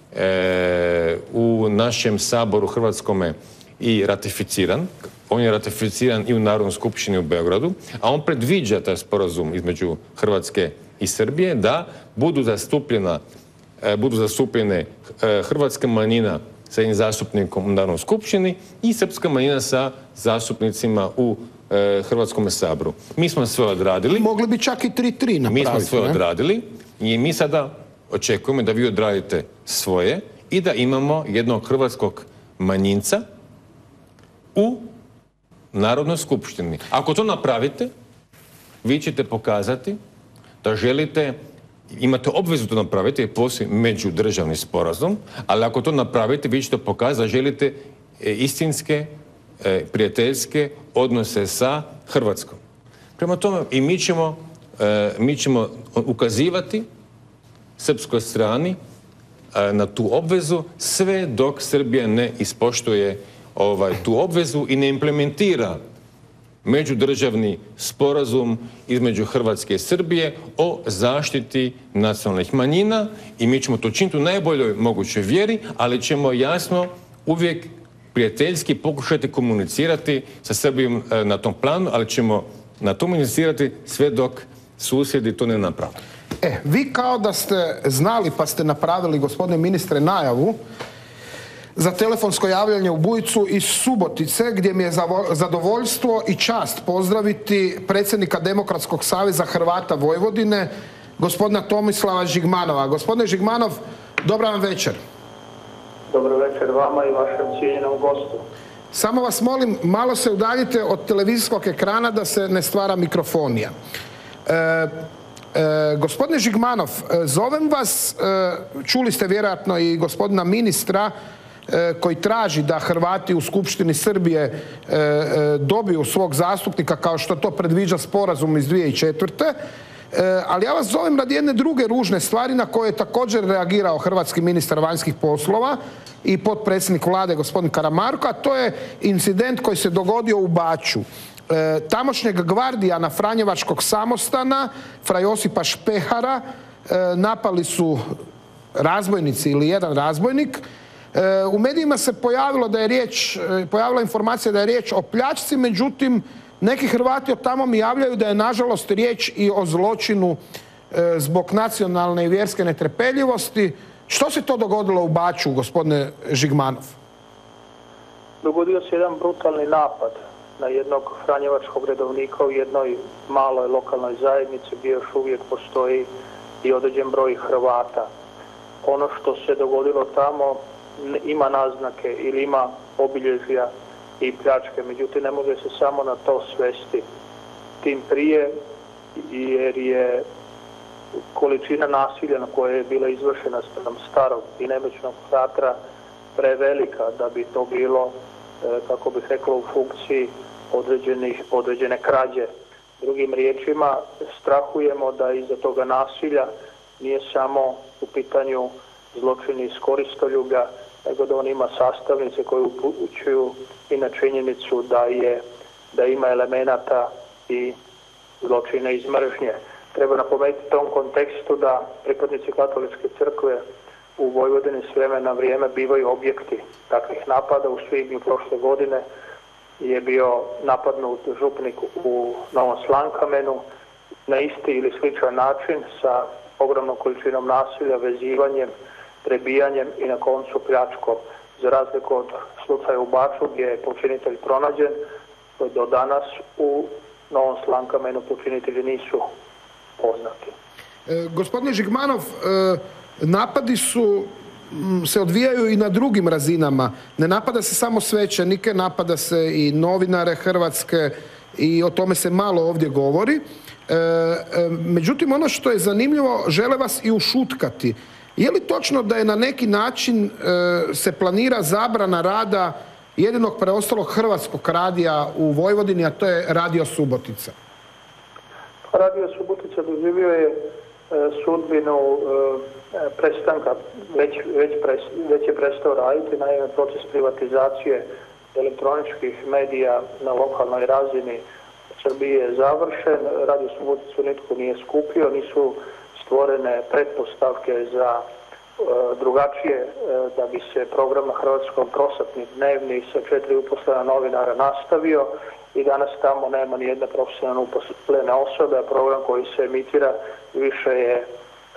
e, u našem saboru hrvatskome i ratificiran. On je ratificiran i u Narodnoj skupštini u Beogradu, a on predviđa taj sporazum između Hrvatske i Srbije da budu zastupljena, e, budu zastupljene e, hrvatska manjina sa jednim zastupnikom u Narodnoj skupštini i srpska manjina sa zastupnicima u e, Hrvatskom saboru. Mi smo sve odradili. Mogli bi čak i tri tri napraviti. Mi smo sve ne? odradili i mi sada očekujemo da vi odradite svoje i da imamo jednog hrvatskog manjinca u Narodnoj skupštini. Ako to napravite, vi ćete pokazati da želite, imate obvezu to napraviti, jer postoji međudržavni sporazum, ali ako to napravite, vi ćete pokazati da želite istinske, prijateljske odnose sa Hrvatskom. Prema tome, i mi ćemo, mi ćemo ukazivati srpskoj strani na tu obvezu sve dok Srbija ne ispoštuje ovaj, tu obvezu i ne implementira međudržavni sporazum između Hrvatske i Srbije o zaštiti nacionalnih manjina i mi ćemo to činiti u najboljoj mogućoj vjeri, ali ćemo jasno uvijek prijateljski pokušati komunicirati sa Srbijom na tom planu, ali ćemo na tom komunicirati sve dok susjedi to ne naprave. E, vi kao da ste znali pa ste napravili, gospodine ministre, najavu za telefonsko javljanje u Bujicu iz Subotice, gdje mi je zadovoljstvo i čast pozdraviti predsjednika Demokratskog saveza Hrvata Vojvodine, gospodina Tomislava Žigmanova. Gospodine Žigmanov, dobra vam večer. Dobro večer vama i vašem cijenjenom gostu. Samo vas molim, malo se udaljite od televizijskog ekrana da se ne stvara mikrofonija. E, e, gospodine Žigmanov, zovem vas, e, čuli ste vjerojatno i gospodina ministra koji traži da Hrvati u Skupštini Srbije dobiju svog zastupnika kao što to predviđa sporazum iz dvije tisuće četvrte. Ali ja vas zovem radi jedne druge ružne stvari na koje je također reagirao hrvatski ministar vanjskih poslova i potpredsjednik vlade gospodin Karamarko, a to je incident koji se dogodio u Baču. Tamošnjeg gvardijana Franjevačkog samostana, fra Josipa Špehara, napali su razbojnici ili jedan razbojnik. U medijima se pojavilo da je riječ, pojavila informacija da je riječ o pljačci, međutim, neki Hrvati od tamo mi javljaju da je nažalost riječ i o zločinu zbog nacionalne i vjerske netrpeljivosti. Što se to dogodilo u Baču, gospodine Žigmanov? Dogodio se jedan brutalni napad na jednog franjevačkog redovnika u jednoj maloj lokalnoj zajednici gdje još uvijek postoji i određen broj Hrvata. Ono što se dogodilo tamo ima naznake ili ima obilježja i pljačke, međutim ne može se samo na to svesti. Tim prije jer je količina nasilja na koje je bila izvršena spram starog i nemoćnog fratra prevelika da bi to bilo, kako bih rekla, u funkciji određenih, određene krađe. Drugim riječima, strahujemo da iza toga nasilja nije samo u pitanju zločini iz koristoljublja, nego da on ima sastavnice koje upućuju i na činjenicu da, je, da ima elemenata i zločina iz mržnje. Treba napomenuti u tom kontekstu da pripadnici katoličke crkve u Vojvodini s vremena na vrijeme bivaju objekti takvih napada. U svibnju prošle godine je bio napadnut župnik u Novom Slankamenu na isti ili sličan način sa ogromnom količinom nasilja, vezivanjem, prebijanjem i na koncu pljačkom. Za razliku od slučaja u Baču gdje je počinitelj pronađen, do danas u Novom Slankamenu počinitelji nisu poznati. E, gospodine Žigmanov, e, napadi su se odvijaju i na drugim razinama. Ne napada se samo svećenike, napada se i novinare Hrvatske i o tome se malo ovdje govori. E, e, međutim, ono što je zanimljivo, žele vas i ušutkati. Je li točno da je na neki način e, se planira zabrana rada jedinog preostalog hrvatskog radija u Vojvodini, a to je Radio Subotica? Radio Subotica doživio je e, sudbinu e, prestanka, već, već, pres, već je prestao raditi. Naime, proces privatizacije elektroničkih medija na lokalnoj razini Srbije je završen. Radio Suboticu nitko nije skupio, nisu stvorene pretpostavke za e, drugačije, e, da bi se program na hrvatskom prosatni dnevni sa četiri uposlena novinara nastavio i danas tamo nema ni jedne profesionalne uposlene osobe, a program koji se emitira više je e,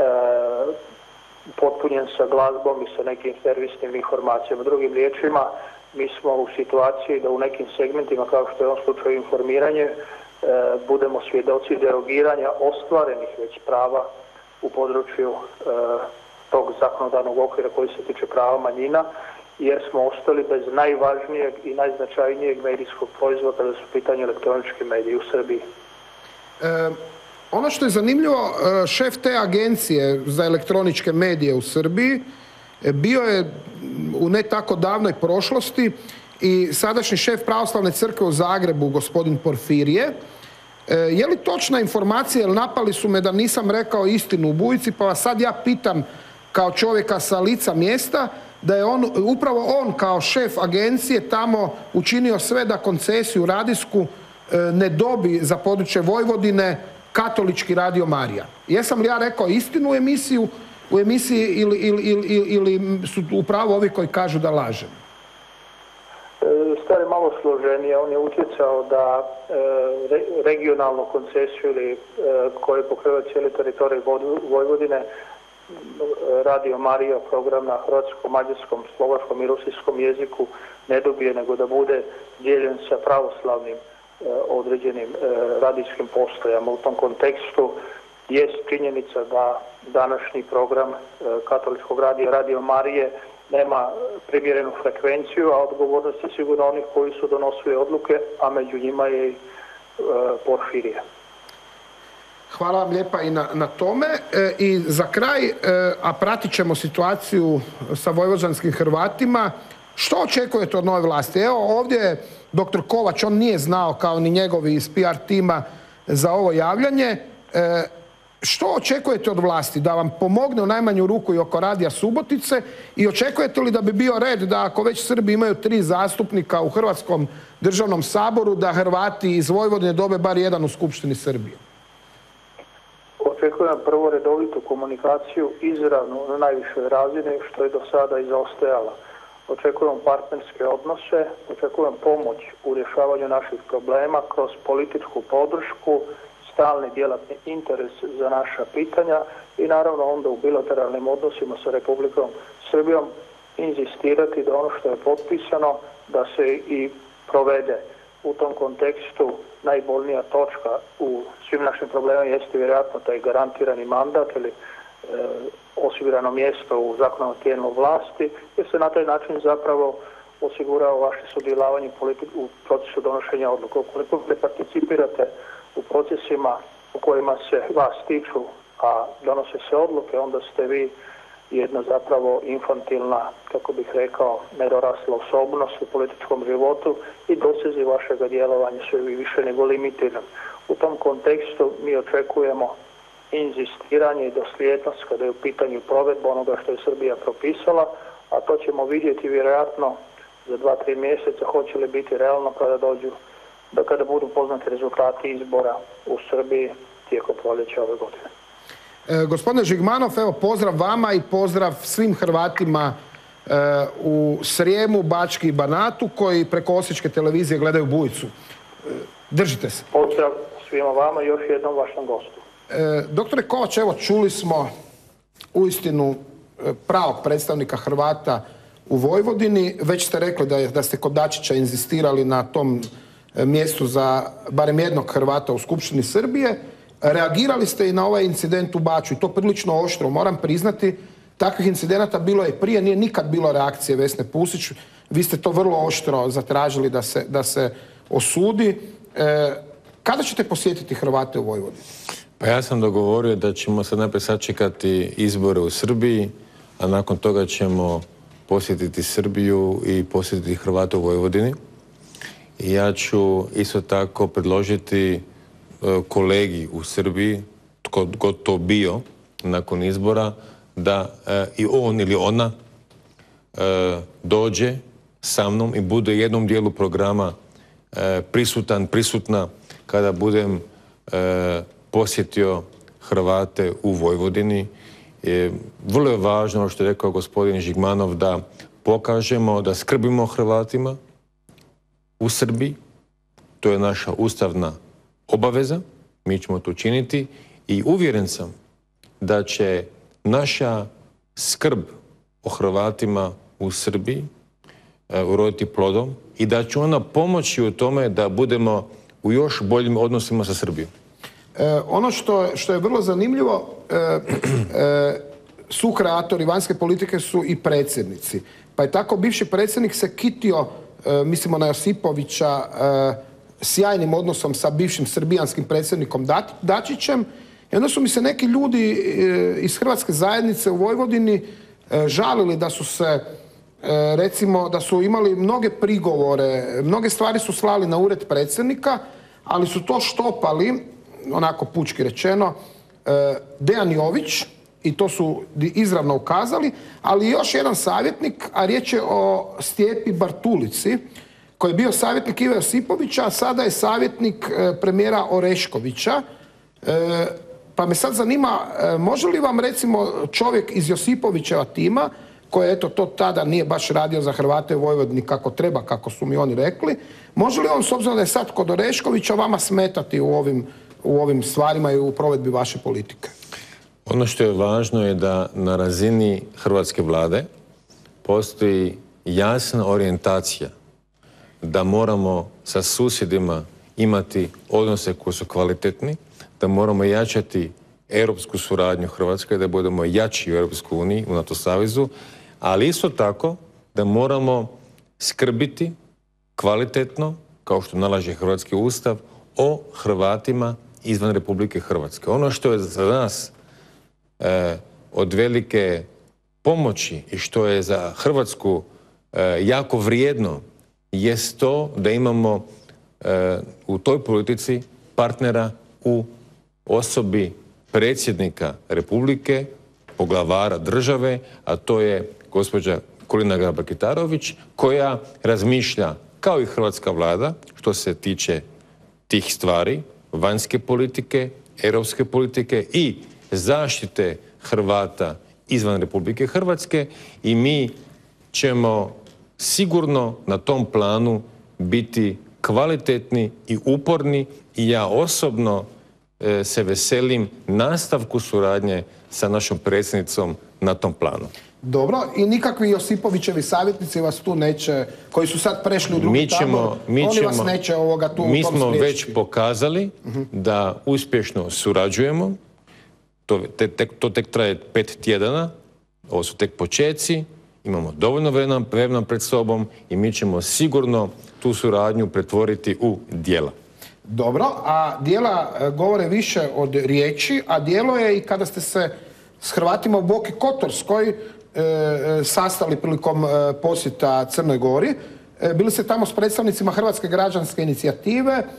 potpunjen sa glazbom i sa nekim servisnim informacijama. Drugim riječima, mi smo u situaciji da u nekim segmentima, kao što je u ovom slučaju informiranje, e, budemo svjedoci derogiranja ostvarenih već prava u području e, tog zakonodavnog okvira koji se tiče prava manjina, jer smo ostali bez najvažnijeg i najznačajnijeg medijskog proizvoda kada su u pitanju elektronički mediji u Srbiji. E, ono što je zanimljivo, šef te agencije za elektroničke medije u Srbiji bio je u ne tako davnoj prošlosti i sadašnji šef Pravoslavne crkve u Zagrebu, gospodin Porfirije. E, je li točna informacija, jer napali su me da nisam rekao istinu u Bujici, pa vas sad ja pitam kao čovjeka sa lica mjesta, da je on, upravo on kao šef agencije tamo učinio sve da koncesiju radijsku e, ne dobi za područje Vojvodine Katolički radio Marija. Jesam li ja rekao istinu u emisiju, u emisiji ili, ili, ili, ili su upravo ovi koji kažu da lažem? Stvar je malo složenije. On je utjecao da e, regionalnu koncesiju ili e, koje pokriva cijeli teritorij Vojvodine Radio Marija program na hrvatskom, mađarskom, slovačkom i rusijskom jeziku ne dobije, nego da bude dijeljen sa pravoslavnim e, određenim e, radijskim postajama. U tom kontekstu jest činjenica da današnji program e, katoličkog radija Radio Marije nema primjerenu frekvenciju, a odgovornost je sigurno onih koji su donosili odluke, a među njima je i e, Porfirije. Hvala vam lijepa i na, na tome. E, I za kraj, e, a pratit ćemo situaciju sa vojvođanskim Hrvatima, što očekujete od nove vlasti? Evo ovdje je doktor Kovač, on nije znao kao ni njegovi iz P R tima za ovo javljanje. E, što očekujete od vlasti? Da vam pomogne u najmanju ruku i oko Radija Subotice i očekujete li da bi bio red da ako već Srbi imaju tri zastupnika u Hrvatskom državnom saboru, da Hrvati iz Vojvodine dobe bar jedan u Skupštini Srbije? Očekujem prvo redovitu komunikaciju izravno na najvišoj razini, što je do sada izostajala. Očekujem partnerske odnose, očekujem pomoć u rješavanju naših problema kroz političku podršku, stalni djelatni interes za naša pitanja i naravno onda u bilateralnim odnosima sa Republikom Srbijom inzistirati da ono što je potpisano da se i provede. U tom kontekstu najbolnija točka u svim našim problemima jeste vjerojatno taj garantirani mandat ili e, osigurano mjesto u zakonom tijelu vlasti, jer se na taj način zapravo osigurao vaše sudjelovanje u procesu donošenja odluka. Ukoliko ne participirate u procesima u kojima se vas tiču, a donose se odluke, onda ste vi jedna zapravo infantilna, kako bih rekao, nedorasla osobnost u političkom životu i dosezi vašega djelovanja su više nego limitiran. U tom kontekstu mi očekujemo inzistiranje i dosljednost kada je u pitanju provedba onoga što je Srbija propisala, a to ćemo vidjeti vjerojatno za dva, tri mjeseca hoće li biti realno kada dođu, da kada budu poznati rezultati izbora u Srbiji tijekom proljeća ove godine. E, gospodine Žigmanov, evo pozdrav vama i pozdrav svim Hrvatima e, u Srijemu, Bački i Banatu koji preko Osječke televizije gledaju Bujicu. E, držite se. Pozdrav svima vama i još jednom vašem gostu. E, doktore Kovač, evo čuli smo uistinu pravog predstavnika Hrvata u Vojvodini. Već ste rekli da, je, da ste kod Dačića inzistirali na tom mjestu za barem jednog Hrvata u Skupštini Srbije. Reagirali ste i na ovaj incident u Baču i to prilično oštro. Moram priznati, takvih incidenata bilo je prije, nije nikad bilo reakcije Vesne Pusić. Vi ste to vrlo oštro zatražili da se, da se osudi. E, kada ćete posjetiti Hrvate u Vojvodini? Pa ja sam dogovorio da ćemo sad najprije sačekati izbore u Srbiji, a nakon toga ćemo posjetiti Srbiju i posjetiti Hrvate u Vojvodini. I ja ću isto tako predložiti kolegi u Srbiji, tko god to bio nakon izbora, da e, i on ili ona e, dođe sa mnom i bude u jednom dijelu programa e, prisutan, prisutna kada budem e, posjetio Hrvate u Vojvodini. E, vrlo je važno, što je rekao gospodin Žigmanov, da pokažemo da skrbimo Hrvatima u Srbiji. To je naša ustavna obaveza, mi ćemo to činiti i uvjeren sam da će naša skrb o Hrvatima u Srbiji e, uroditi plodom i da će ona pomoći u tome da budemo u još boljim odnosima sa Srbijom. E, ono što, što je vrlo zanimljivo, e, e, sukreatori vanjske politike su i predsjednici. Pa je tako bivši predsjednik se kitio, e, mislimo na Josipovića, e, sjajnim odnosom sa bivšim srbijanskim predsjednikom Dačićem. I onda su mi se neki ljudi e, iz Hrvatske zajednice u Vojvodini e, žalili da su se, e, recimo, da su imali mnoge prigovore, mnoge stvari su slali na ured predsjednika, ali su to štopali, onako pučki rečeno, e, Dejan Jović, i to su izravno ukazali, ali još jedan savjetnik, a riječ je o Stjepi Bartulici, koji je bio savjetnik Ive Josipovića, a sada je savjetnik e, premijera Oreškovića. E, pa me sad zanima, e, može li vam recimo čovjek iz Josipovićeva tima, koji eto to tada nije baš radio za Hrvate u Vojvodini kako treba, kako su mi oni rekli, može li on, s obzirom da je sad kod Oreškovića, vama smetati u ovim, u ovim stvarima i u provedbi vaše politike? Ono što je važno je da na razini hrvatske vlade postoji jasna orijentacija da moramo sa susjedima imati odnose koji su kvalitetni, da moramo jačati europsku suradnju Hrvatske, da budemo jači u Europskoj uniji, u NATO savezu, ali isto tako da moramo skrbiti kvalitetno, kao što nalaže Hrvatski ustav, o Hrvatima izvan Republike Hrvatske. Ono što je za nas e, od velike pomoći i što je za Hrvatsku e, jako vrijedno, jest to da imamo e, u toj politici partnera u osobi predsjednika Republike, poglavara države, a to je gospođa Kolinda Grabar-Kitarović, koja razmišlja kao i hrvatska vlada što se tiče tih stvari, vanjske politike, europske politike i zaštite Hrvata izvan Republike Hrvatske, i mi ćemo sigurno na tom planu biti kvalitetni i uporni, i ja osobno e, se veselim nastavku suradnje sa našom predsjednicom na tom planu. Dobro, i nikakvi Josipovićevi savjetnici vas tu neće, koji su sad prešli u drugi mi ćemo, tabor, mi oni ćemo, vas neće ovoga tu mi u tom smo spriječiti. već pokazali uh-huh. da uspješno surađujemo. To, te, tek, to tek traje pet tjedana, ovo su tek počeci, imamo dovoljno vremena, vremena pred sobom i mi ćemo sigurno tu suradnju pretvoriti u djela. Dobro, a djela e, govore više od riječi, a djelo je i kada ste se s Hrvatima u Boki Kotorskoj e, e, sastali prilikom e, posjeta Crnoj Gori. E, bili ste tamo s predstavnicima Hrvatske građanske inicijative.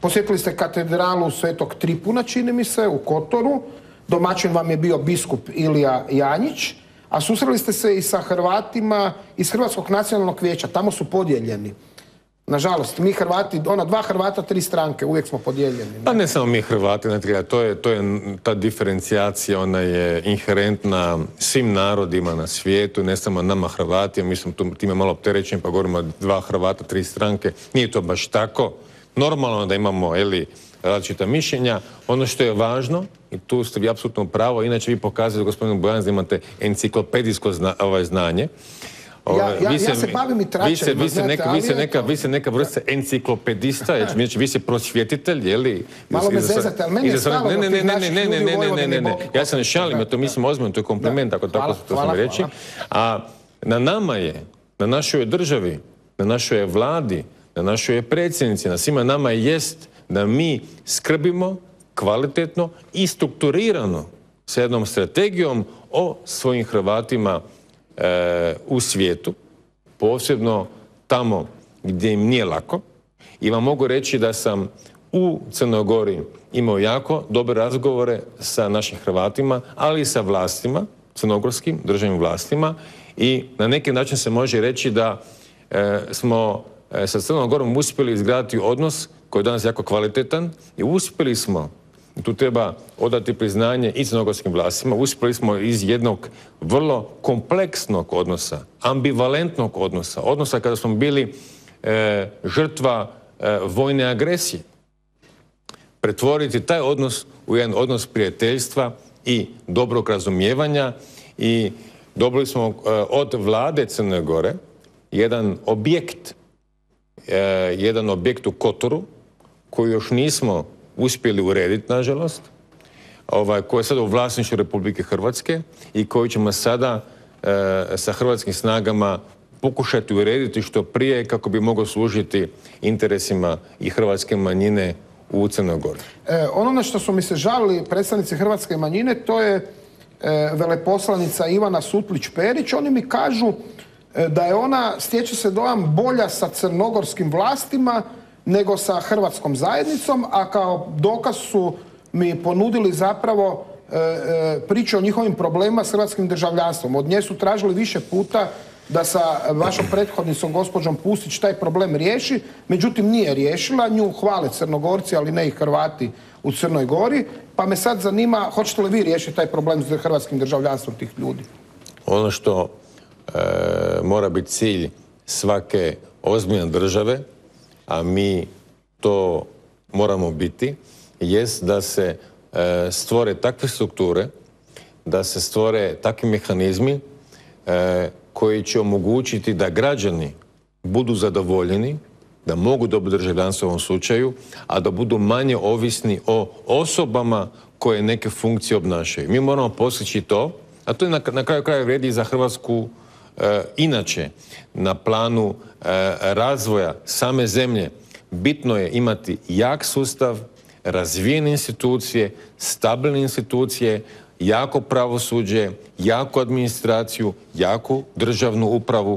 Posjetili ste katedralu Svetog Tripuna, čini mi se, u Kotoru. Domaćin vam je bio biskup Ilija Janjić, a susreli ste se i sa Hrvatima iz Hrvatskog nacionalnog vijeća. Tamo su podijeljeni. Nažalost, mi Hrvati, ona dva Hrvata, tri stranke, uvijek smo podijeljeni. Ne? Pa ne samo mi Hrvati, ne, to je, to je ta diferencijacija, ona je inherentna svim narodima na svijetu, ne samo nama Hrvati, mi smo time malo opterećeni, pa govorimo dva Hrvata, tri stranke. Nije to baš tako. Normalno da imamo, eli, različita mišljenja. Ono što je važno, i tu ste vi apsolutno pravo, inače vi pokazujete, gospodinu Bojans, da imate enciklopedijsko zna, ovaj, znanje. Ja, ja, vi se, ja se bavim i tračajima, vi se, vi se znate, neka, vi se neka, vi se neka vrsta enciklopedista, jer znači, vi ste prosvjetitelj, je li? Malo me zezate, ali meni je stalo ne, ne, ne, ne, ne, ne, ne, ne, ne, ne, ne, ja se ne šalim, ja to mislim ozbiljno, to je kompliment, ako tako to sam reći. A na nama je, na našoj državi, na našoj vladi, na našoj predsjednici, na svima nama jest da mi skrbimo kvalitetno i strukturirano s jednom strategijom o svojim Hrvatima e, u svijetu, posebno tamo gdje im nije lako. I vam mogu reći da sam u Crnoj Gori imao jako dobre razgovore sa našim Hrvatima, ali i sa vlastima, crnogorskim državnim vlastima, i na neki način se može reći da e, smo e, sa Crnom Gorom uspjeli izgraditi odnos koji je danas jako kvalitetan i uspjeli smo, tu treba odati priznanje i crnogorskim vlastima, uspjeli smo iz jednog vrlo kompleksnog odnosa, ambivalentnog odnosa, odnosa kada smo bili e, žrtva e, vojne agresije, pretvoriti taj odnos u jedan odnos prijateljstva i dobrog razumijevanja, i dobili smo e, od vlade Crne Gore jedan objekt, e, jedan objekt u Kotoru koji još nismo uspjeli urediti, nažalost, ovaj, koji je sada u vlasništvu Republike Hrvatske i koji ćemo sada e, sa hrvatskim snagama pokušati urediti što prije kako bi mogao služiti interesima i hrvatske manjine u Crnoj Gori. E, ono na što su mi se žalili predstavnici hrvatske manjine, to je e, veleposlanica Ivana Sutlić-Perić. Oni mi kažu e, da je ona, stječe se dojam, bolja sa crnogorskim vlastima nego sa hrvatskom zajednicom, a kao dokaz su mi ponudili zapravo e, e, priču o njihovim problemima s hrvatskim državljanstvom. Od nje su tražili više puta da sa vašom prethodnicom, gospođom Pusić, taj problem riješi, međutim nije riješila. Nju hvale Crnogorci, ali ne i Hrvati u Crnoj Gori, pa me sad zanima, hoćete li vi riješiti taj problem s hrvatskim državljanstvom tih ljudi? Ono što e, mora biti cilj svake ozbiljne države, a mi to moramo biti, jest da se e, stvore takve strukture, da se stvore takvi mehanizmi e, koji će omogućiti da građani budu zadovoljeni, da mogu dobiti državljanstvo u ovom slučaju, a da budu manje ovisni o osobama koje neke funkcije obnašaju. Mi moramo postići to, a to je na, na kraju kraja vrijedi za Hrvatsku e, inače, na planu e, razvoja same zemlje. Bitno je imati jak sustav, razvijene institucije, stabilne institucije, jako pravosuđe, jaku administraciju, jaku državnu upravu,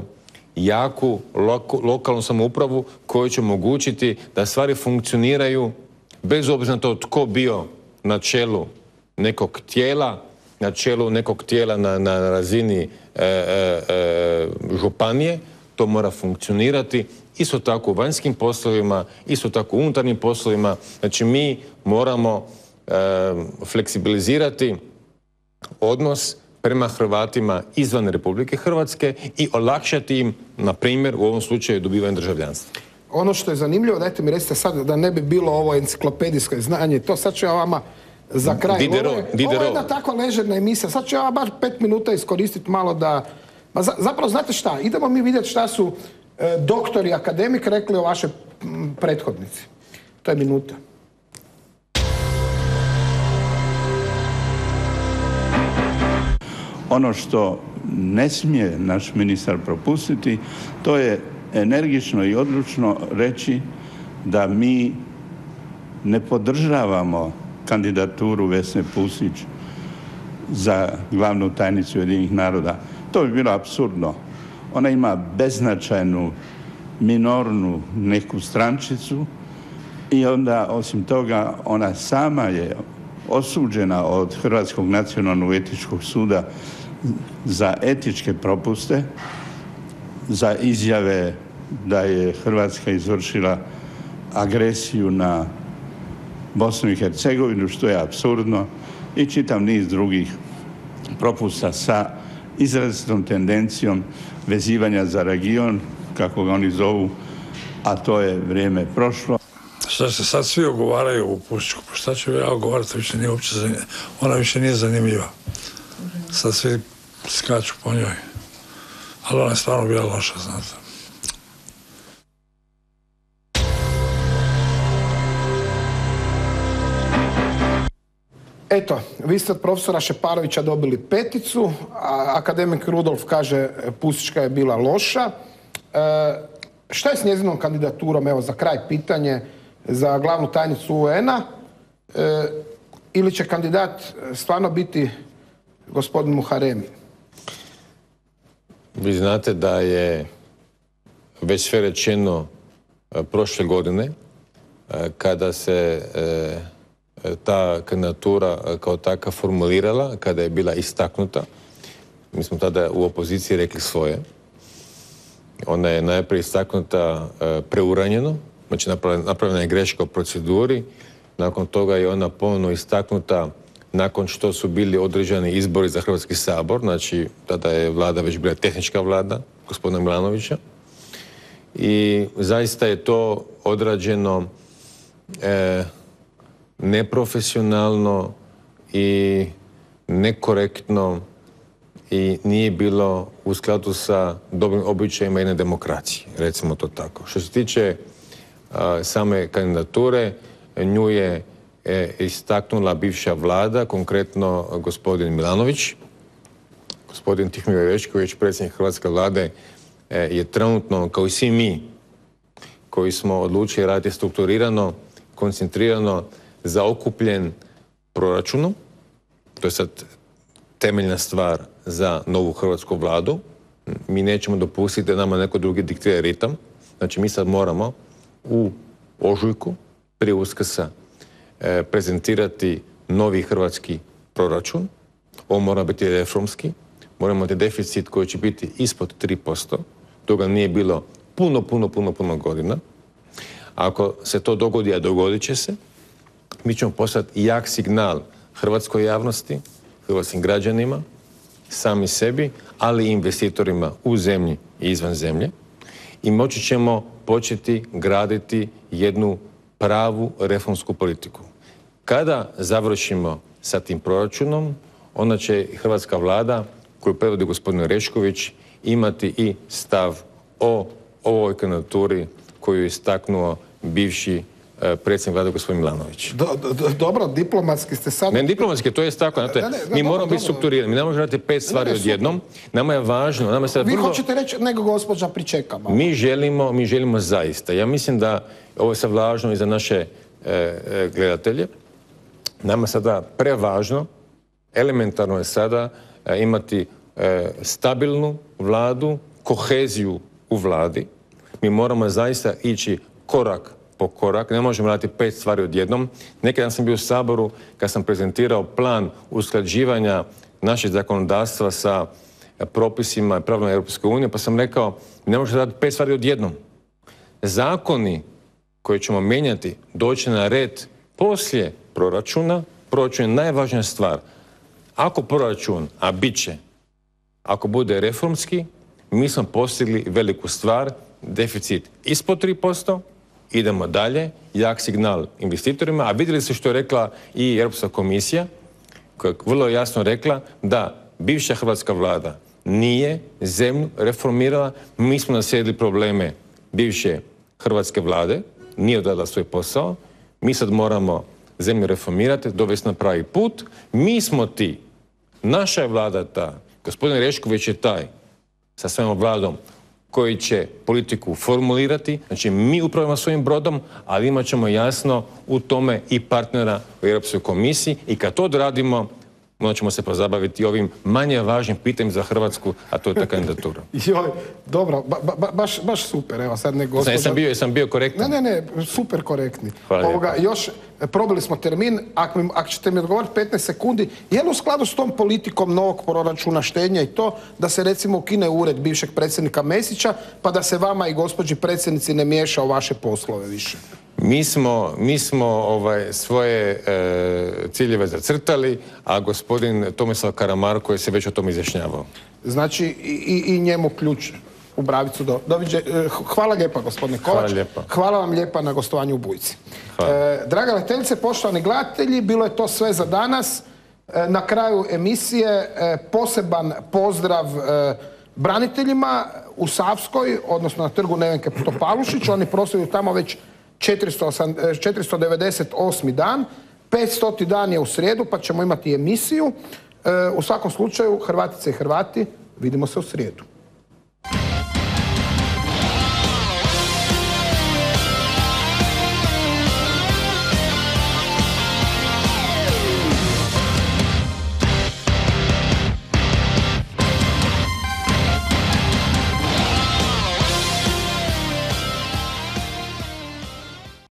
jaku loko, lokalnu samoupravu koju će omogućiti da stvari funkcioniraju bez obzira na to tko bio na čelu nekog tijela, na čelu nekog tijela na, na razini e, e, e, županije. To mora funkcionirati. Isto tako u vanjskim poslovima, isto tako u unutarnjim poslovima. Znači mi moramo e, fleksibilizirati odnos prema Hrvatima izvan Republike Hrvatske i olakšati im, na primjer, u ovom slučaju dobivanje državljanstva. Ono što je zanimljivo, dajte mi recite sad da ne bi bilo ovo enciklopedijsko znanje, to sad ću ja vama za kraj. Didero, ovo, je, Didero. ovo je jedna tako ležerna emisija, sad ću ja bar pet minuta iskoristiti malo da... Ma za, zapravo, znate šta, idemo mi vidjeti šta su e, doktori akademik rekli o vašoj m, prethodnici. To je minuta. Ono što ne smije naš ministar propustiti, to je energično i odlučno reći da mi ne podržavamo kandidaturu Vesne Pusić za glavnu tajnicu Ujedinjenih naroda. To bi bilo apsurdno. Ona ima beznačajnu, minornu neku strančicu I onda, osim toga, ona sama je osuđena od Hrvatskog nacionalnog etičkog suda za etičke propuste, za izjave da je Hrvatska izvršila agresiju na Bosnu i Hercegovinu, što je apsurdno, i čitav niz drugih propusta sa izrazitom tendencijom vezivanja za region, kako ga oni zovu, a to je vrijeme prošlo. Šta se sad svi ogovaraju u Puščićku, pa šta ću ja ogovarati, više nije uopće zanimljiva. Ona više nije zanimljiva. Sad svi skaču po njoj. Ali ona je stvarno bila loša, znate. Eto, vi ste od profesora Šeparovića dobili peticu, a akademik Rudolf kaže Pusićka je bila loša. E, šta je s njezinom kandidaturom, evo za kraj pitanje, za glavnu tajnicu U En-a? E, ili će kandidat stvarno biti gospodin Muharemi? Vi znate da je već sve rečeno prošle godine, kada se ta kandidatura kao taka formulirala, kada je bila istaknuta. Mi smo tada u opoziciji rekli svoje. Ona je najprije istaknuta preuranjeno, znači napravljena je greška u proceduri, nakon toga je ona ponovno istaknuta nakon što su bili određeni izbori za Hrvatski sabor, znači tada je vlada već bila tehnička vlada gospodina Milanovića, i zaista je to odrađeno e, neprofesionalno i nekorektno i nije bilo u skladu sa dobrim običajima jedne demokracije, recimo to tako. Što se tiče a, same kandidature, nju je e, istaknula bivša vlada, konkretno gospodin Milanović. Gospodin Tihomir Orešković, predsjednik Hrvatske vlade, e, je trenutno, kao i svi mi, koji smo odlučili raditi strukturirano, koncentrirano, zaokupljen proračunom. To je sad temeljna stvar za novu hrvatsku vladu. Mi nećemo dopustiti da nama neko drugi diktira ritam. Znači, mi sad moramo u ožujku, prije Uskrsa, e, prezentirati novi hrvatski proračun. On mora biti reformski. Moramo imati deficit koji će biti ispod tri posto. Toga nije bilo puno, puno, puno, puno godina. Ako se to dogodi, a dogodit će se, mi ćemo poslati jak signal hrvatskoj javnosti, hrvatskim građanima, sami sebi, ali i investitorima u zemlji i izvan zemlje. I moći ćemo početi graditi jednu pravu reformsku politiku. Kada završimo sa tim proračunom, onda će hrvatska vlada, koju predvodi gospodin Orešković, imati i stav o ovoj kandidaturi koju je istaknuo bivši predsjednik vlade gospodin Milanović. Do, do, dobro, diplomatski ste sad... Ne, diplomatski, to je tako. Znate, ne, ne, mi moramo dobro, biti strukturirani. Mi ne možemo raditi pet stvari ne, ne, odjednom. Nama je važno. Nama je Vi vrlo... hoćete reći, nego gospođa pričeka malo. Mi želimo, mi želimo zaista. Ja mislim da ovo je sad važno i za naše e, e, gledatelje. Nama je sada prevažno, elementarno je sada e, imati e, stabilnu vladu, koheziju u vladi. Mi moramo zaista ići korak po korak, ne možemo raditi pet stvari odjednom. Nekada sam bio u Saboru kad sam prezentirao plan usklađivanja našeg zakonodavstva sa propisima i pravilima Europske unije, pa sam rekao, ne možemo raditi pet stvari odjednom. Zakoni koje ćemo mijenjati doći na red poslije proračuna. Proračun je najvažnija stvar. Ako proračun, a bit će, ako bude reformski, mi smo postigli veliku stvar, deficit ispod tri posto, idemo dalje, jak signal investitorima, a vidjeli ste što je rekla i Europska komisija, koja je vrlo jasno rekla da bivša hrvatska vlada nije zemlju reformirala, mi smo naslijedili probleme bivše hrvatske vlade, nije odradila svoj posao, mi sad moramo zemlju reformirati, dovesti na pravi put, mi smo ti, naša je vlada ta, gospodin Orešković je taj, sa svojom vladom, koji će politiku formulirati, znači mi upravljamo svojim brodom, ali imat ćemo jasno u tome i partnera u Europskoj komisiji i kad to odradimo, onda ćemo se pozabaviti ovim manje važnim pitanjem za Hrvatsku, a to je ta kandidatura. Joj, dobro, ba, ba, baš, baš super, evo sad ne gospođa... Jesam bio, jesam bio korektan? Ne, ne, ne, super korektni. Hvala Ovoga, još probili smo termin, ako, mi, ako ćete mi odgovoriti petnaest sekundi, je li u skladu s tom politikom novog proračuna štednja i to da se recimo ukine ured bivšeg predsjednika Mesića, pa da se vama i gospođi predsjednici ne miješa u vaše poslove više? Mi smo, mi smo ovaj, svoje e, ciljeve zacrtali, a gospodin Tomislav Karamarko je se već o tom izjašnjavao. Znači i, i njemu ključ u bravicu. Do, doviđe, hvala lijepa gospodine Kovač. Hvala lijepa. Hvala vam lijepa na gostovanju u Bujci. E, draga letelice, poštovani gledatelji, bilo je to sve za danas. E, na kraju emisije e, poseban pozdrav e, braniteljima u Savskoj, odnosno na trgu Nevenke Topalušić. Oni prosvjeduju tamo već četiristo devedeset osmi dan. petstoti dan je u srijedu, pa ćemo imati emisiju. E, u svakom slučaju, Hrvatice i Hrvati, vidimo se u srijedu.